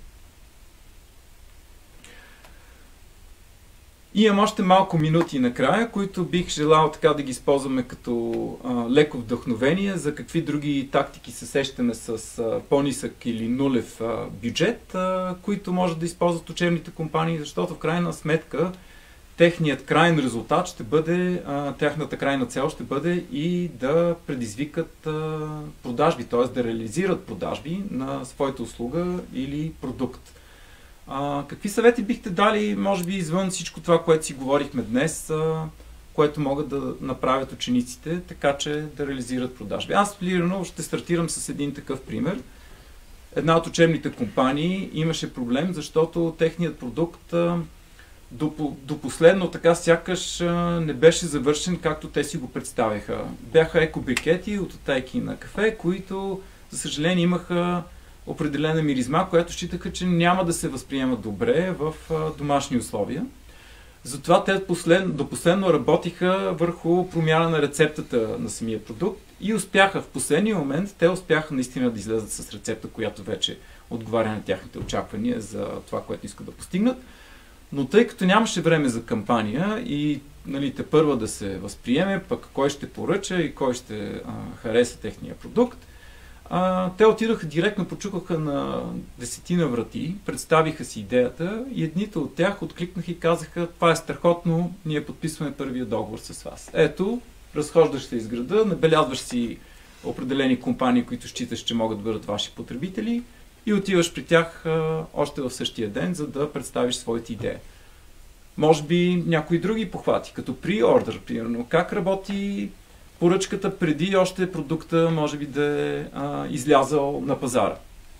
И имам още малко минути накрая, които бих желал така да ги използваме като леко вдъхновение за какви други тактики се сещаме с по-нисък или нулев бюджет, които може да използват учебните компании, защото в крайна сметка техният крайен резултат ще бъде, тяхната крайна цел ще бъде и да предизвикат продажби, т.е. да реализират продажби на своята услуга или продукт. Какви съвети бихте дали, може би извън всичко това, което си говорихме днес, което могат да направят учениците, така че да реализират продажби? Аз лирано ще стартирам с един такъв пример. Една от учебните компании имаше проблем, защото техният продукт до последно така сякаш не беше завършен както те си го представяха. Бяха екобрикети от оттайки на кафе, които за съжаление имаха определена миризма, която считаха, че няма да се възприемат добре в домашни условия. Затова те до последно работиха върху промяна на рецептата на самия продукт и успяха в последния момент, те успяха наистина да излезат с рецепта, която вече отговаря на тяхните очаквания за това, което искат да постигнат. Но тъй като нямаше време за кампания и те първа да се възприеме, пък кой ще поръча и кой ще хареса техния продукт, те отидоха директно, почукаха на 10 врати, представиха си идеята и едните от тях откликнаха и казаха: това е страхотно, ние подписваме първия договор с вас. Ето, разхождаш се из града, набелязваш си определени компании, които считаш, че могат да бъдат ваши потребители и отиваш при тях още в същия ден, за да представиш своите идеи. Може би някои други похвати, като pre-order, примерно, как работи поръчката преди още продукта може би да е излязъл на пазара.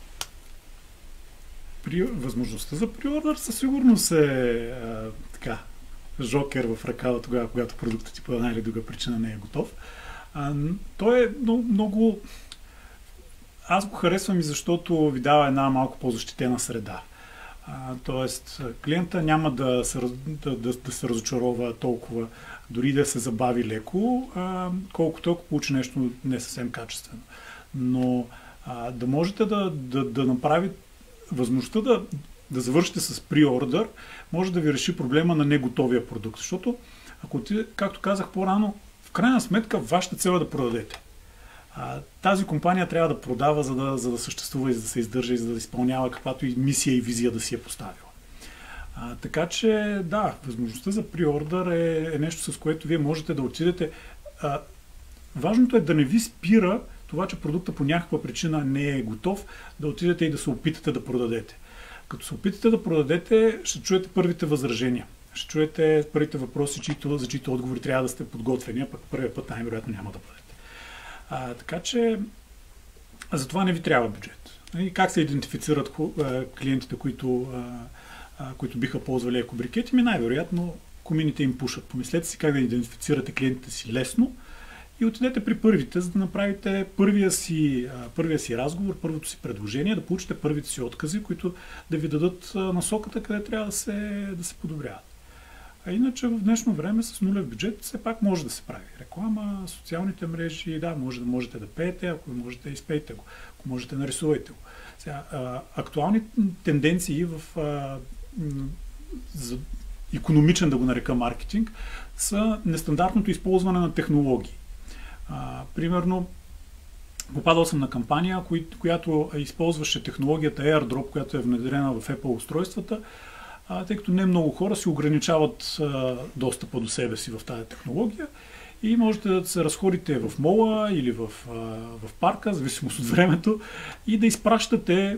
Възможността за преордър със сигурност е така, жокер в ръкава тогава, когато продуктът ти по една или друга причина не е готов. Той е много... Аз го харесвам и защото ви дава една малко по-защитена среда. Тоест, клиента няма да се разочарова толкова, дори да се забави леко, колкото ако получи нещо не съвсем качествено. Но да можете да направите възможността да завършите с преордър, може да ви реши проблема на неготовия продукт. Защото, както казах по-рано, в крайна сметка вашата цел е да продадете. Тази компания трябва да продава, за да съществува и за да се издържа и за да изпълнява каквато и мисия и визия да си е поставила. Така че, да, възможността за преордър е нещо, с което вие можете да отидете. Важното е да не ви спира това, че продукта по някаква причина не е готов, да отидете и да се опитате да продадете. Като се опитате да продадете, ще чуете първите възражения. Ще чуете първите въпроси, за чието отговори трябва да сте подготвени, а пък първият път най-вероятно няма да бъдете. Така че, за това не ви трябва бюджет. И как се идентифицират клиентите, които биха ползвали екобрикети? Най-вероятно комините им пушат. Помислете си как да идентифицирате клиентите си лесно и отидете при първите, за да направите първия си разговор, първото си предложение, да получите първите си откази, които да ви дадат насоката, къде трябва да се подобряват. А иначе в днешно време с нулев бюджет все пак може да се прави реклама, социалните мрежи, да, можете да пеете, ако можете изпейте го, ако можете нарисувайте го. Сега, актуални тенденции в за икономичен, да го нарека, маркетинг, са нестандартното използване на технологии. Примерно, попадал съм на кампания, която използваше технологията AirDrop, която е внедрена в Apple устройствата, тъй като не много хора си ограничават достъпа до себе си в тази технология и можете да се разходите в мола или в парка, зависимост от времето, и да изпращате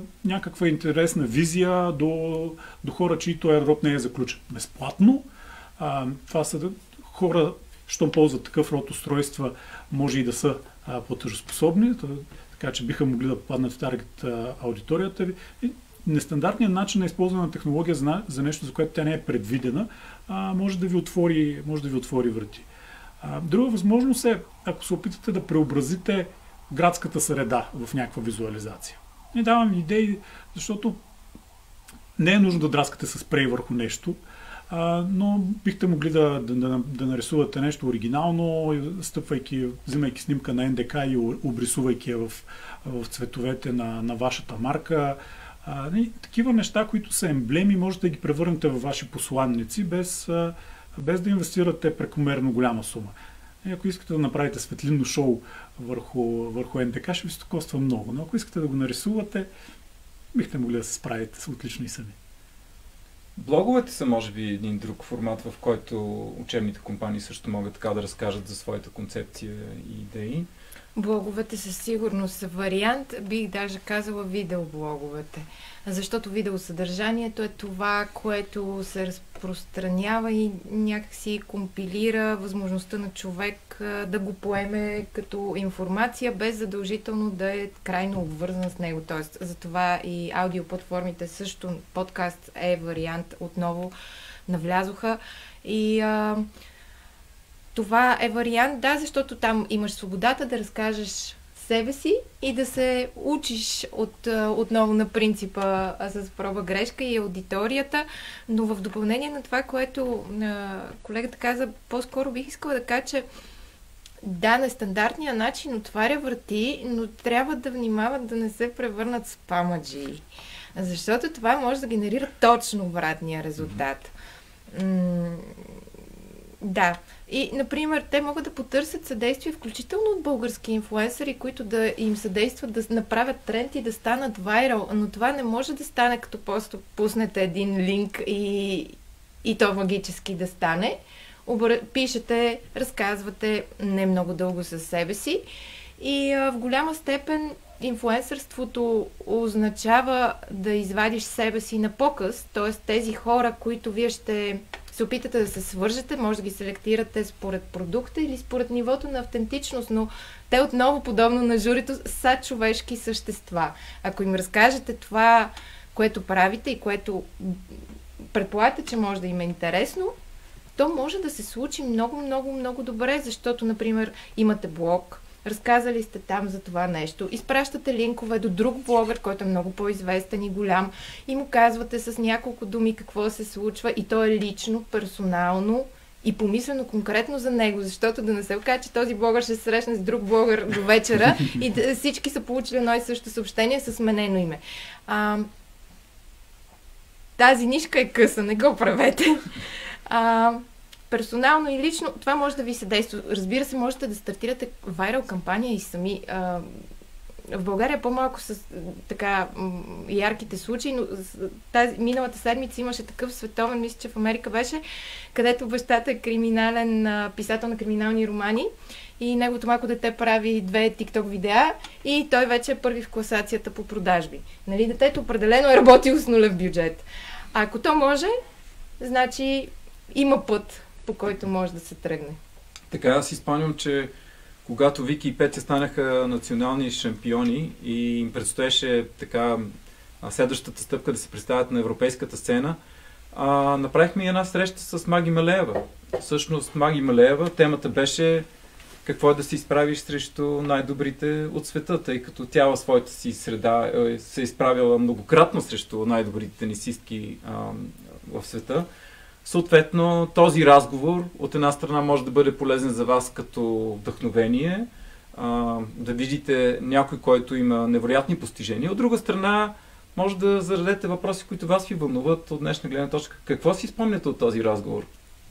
някаква интересна визия до хора, чието AirDrop не е заключен. Безплатно, Това са хора, що ползват такъв род устройства, може и да са платежоспособни, така че биха могли да попаднат в таргет аудиторията ви. И нестандартният начин на използване на технология за нещо, за което тя не е предвидена, може да ви отвори врати. Друга възможност е, ако се опитате да преобразите градската среда в някаква визуализация. Не давам идеи, защото не е нужно да драскате с спрей върху нещо, но бихте могли да нарисувате нещо оригинално, взимайки снимка на НДК и обрисувайки я в цветовете на вашата марка. Такива неща, които са емблеми, можете да ги превърнете във ваши посланници, без да инвестирате прекомерно голяма сума. И ако искате да направите светлинно шоу върху НДК, ще ви се коства много. Но ако искате да го нарисувате, бихте могли да се справите отлично и сами. Блоговете са, може би, един друг формат, в който учебните компании също могат така да разкажат за своята концепция и идеи. Блоговете със сигурност са вариант, бих даже казала видеоблоговете. Защото видеосъдържанието е това, което се разпространява и някакси компилира възможността на човек да го поеме като информация, без задължително да е крайно обвързан с него. Тоест, затова и аудиоплатформите също, подкаст е вариант, отново навлязоха. И това е вариант, да, защото там имаш свободата да разкажеш себе си и да се учиш отново на принципа с проба грешка и аудиторията, но в допълнение на това, което колегата каза, по-скоро бих искала да кажа, че да, нестандартният начин отваря врати, но трябва да внимават да не се превърнат в спамаджии, защото това може да генерира точно обратния резултат. Да. И, например, те могат да потърсят съдействие, включително от български инфлуенсъри, които да им съдействат да направят тренд и да станат вайрал. Но това не може да стане, като просто пуснете един линк и то магически да стане. Пишете, разказвате не много дълго със себе си и в голяма степен инфлуенсърството означава да извадиш себе си на показ, т.е. тези хора, които вие ще се опитате да се свържете, може да ги селектирате според продукта или според нивото на автентичност, но те отново, подобно на журито, са човешки същества. Ако им разкажете това, което правите и което предполагате, че може да им е интересно, то може да се случи много, много, много добре, защото, например, имате блог, разказали сте там за това нещо, изпращате линкове до друг блогър, който е много по-известен и голям и му казвате с няколко думи какво се случва и то е лично, персонално и помислено конкретно за него, защото да не се окаже, че този блогър ще се срещне с друг блогър до вечера и всички са получили едно и също съобщение с сменено име. Тази нишка е къса, не го правете. Персонално и лично, това може да ви съдейства. Разбира се, можете да стартирате вайрал кампания и сами. В България е по-малко с така ярките случаи, но миналата седмица имаше такъв световен, мисля, че в Америка беше, където бащата е криминален писател на криминални романи и неговото малко дете прави 2 TikTok видеа и той вече е първи в класацията по продажби. Нали, детето определено е работило с нулев бюджет. А ако то може, значи има път, по който може да се тръгне. Така, аз си спомням, че когато Вики и Петя станаха национални шампиони и им предстоеше така следващата стъпка да се представят на европейската сцена, направихме една среща с Маги Малеева. Всъщност Маги Малеева, темата беше какво е да се изправиш срещу най-добрите от света, тъй като тя в своята си среда се е изправила многократно срещу най-добрите тенисистки в света. Съответно, този разговор от една страна може да бъде полезен за вас като вдъхновение, да видите някой, който има невероятни постижения. От друга страна, може да зададете въпроси, които вас ви вълнуват от днешна гледна точка. Какво си спомняте от този разговор?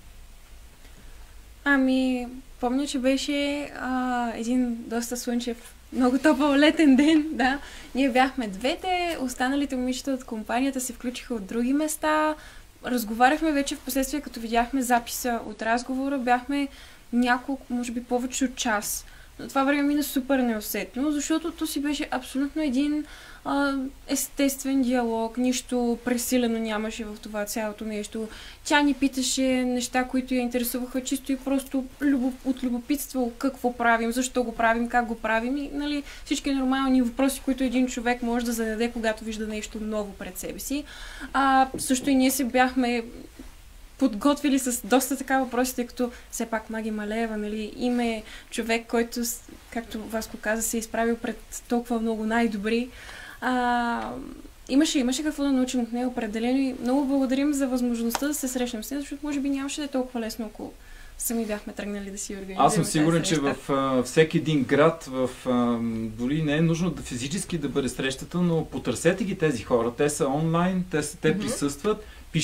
Помня, че беше един доста слънчев, много топъл летен ден, да. Ние бяхме двете, останалите момичета от компанията се включиха от други места. Разговаряхме вече в последствие, като видяхме записа от разговора, бяхме няколко, може би повече от час Но това време мина супер неусетно, защото то си беше абсолютно един естествен диалог, нищо пресилено нямаше в това цялото нещо. Тя ни питаше неща, които я интересуваха чисто и просто от любопитство какво правим, защо го правим, как го правим и нали, всички нормални въпроси, които един човек може да зададе, когато вижда нещо ново пред себе си. Също и ние се бяхме подготвили с доста така въпроси, тъй като все пак Маги Малеева, нали, име човек, който, както Васко каза, се е изправил пред толкова много най-добри. Имаше какво да научим от нея определено и много благодарим за възможността да се срещнем с нея, защото може би нямаше да е толкова лесно, ако сами бяхме тръгнали да си организираме. Аз съм сигурен, че в всеки един град, дори не е нужно да физически да бъде срещата, но потърсете ги тези хора. Те са онлайн, те присъстват.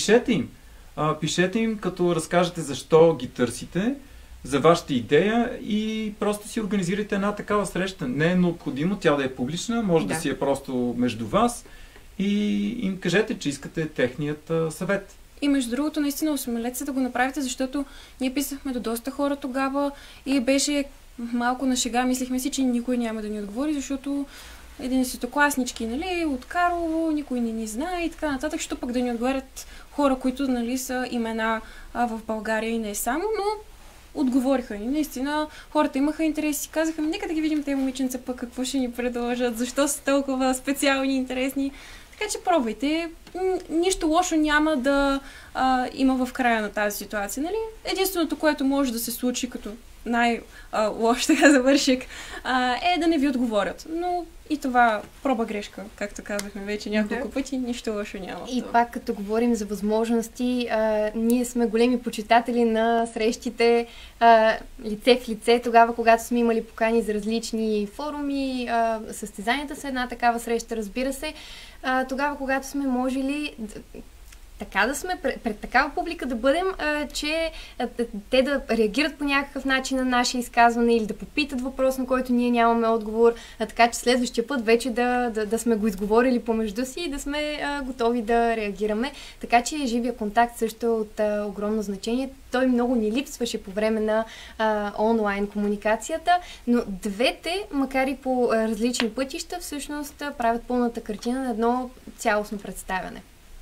Пишете им, като разкажете защо ги търсите, за вашата идея и просто си организирайте една такава среща. Не е необходимо тя да е публична, може да си е просто между вас и им кажете, че искате техният съвет. И между другото, наистина осмелете се да го направите, защото ние писахме до доста хора тогава и беше малко на шега. Мислихме си, че никой няма да ни отговори, защото единствокласнички, нали, от Карлово, никой не ни знае и така нататък, що пък да ни отговарят хора, които, нали, са имена в България и не само, но отговориха ни. Наистина, хората имаха интерес и казаха, нека да ги видим тези момиченца пък какво ще ни предложат, защо са толкова специални и интересни. Така че пробвайте. Нищо лошо няма да има в края на тази ситуация. Нали? Единственото, което може да се случи като най-лош така завършик, е да не ви отговорят. Но и това проба грешка, както казахме вече няколко пъти, нищо лошо няма. И пак като говорим за възможности, ние сме големи почитатели на срещите лице в лице, тогава когато сме имали покани за различни форуми, състезанията са една такава среща, разбира се, тогава когато сме можели така да сме пред такава публика да бъдем, че те да реагират по някакъв начин на наше изказване или да попитат въпрос, на който ние нямаме отговор, така че следващия път вече да сме го изговорили помежду си и да сме готови да реагираме. Така че живия контакт също е от огромно значение. Той много ни липсваше по време на онлайн комуникацията, но двете, макар и по различни пътища, всъщност правят пълната картина на едно цялостно представяне.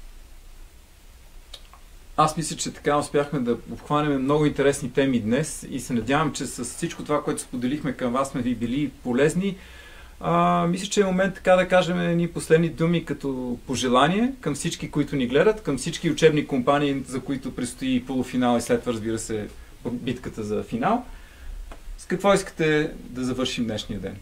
Аз мисля, че така успяхме да обхванем много интересни теми днес и се надявам, че с всичко това, което споделихме към вас, сме ви били полезни. Мисля, че е момент така да кажем едни последни думи като пожелание към всички, които ни гледат, към всички учебни компании, за които предстои полуфинал и след това, разбира се, битката за финал. С какво искате да завършим днешния ден?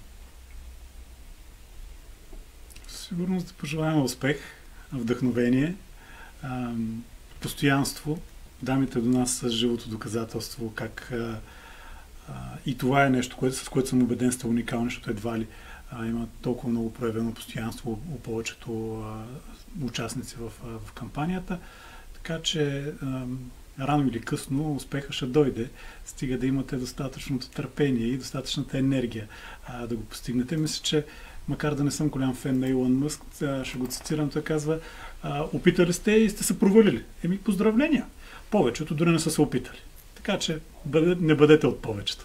Сигурно да пожелаем успех, вдъхновение, постоянство. Дамите до нас са живото доказателство, как и това е нещо, с което съм убеден сте уникални, защото едва ли има толкова много проявено постоянство у повечето участници в кампанията. Така че рано или късно успеха ще дойде, стига да имате достатъчното търпение и достатъчната енергия да го постигнете. Мисля, че макар да не съм голям фен на Илон Мъск, ще го цитирам, той казва: опитали сте и сте се провалили. Поздравления! Повечето дори не са се опитали. Така че не бъдете от повечето.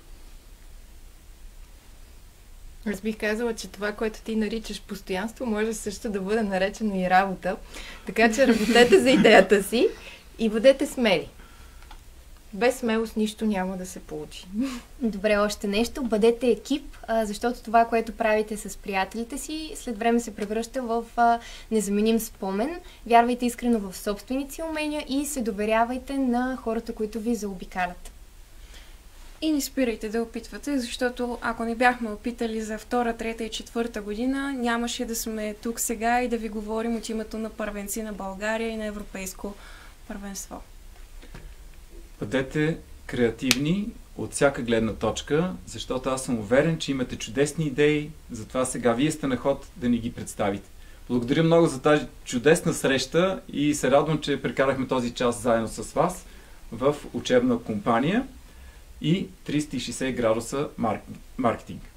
Аз бих казала, че това, което ти наричаш постоянство, може също да бъде наречено и работа. Така че работете за идеята си и бъдете смели. Без смелост нищо няма да се получи. Добре, още нещо. Бъдете екип, защото това, което правите с приятелите си, след време се превръща в незаменим спомен. Вярвайте искрено в собствените си умения и се доверявайте на хората, които ви заобикалят. И не спирайте да опитвате, защото ако не бяхме опитали за 2, 3 и 4 година, нямаше да сме тук сега и да ви говорим от името на първенци на България и на европейско първенство. Бъдете креативни от всяка гледна точка, защото аз съм уверен, че имате чудесни идеи, затова сега вие сте на ход да ни ги представите. Благодаря много за тази чудесна среща и се радвам, че прекарахме този час заедно с вас в учебна компания и 360 градуса маркетинг.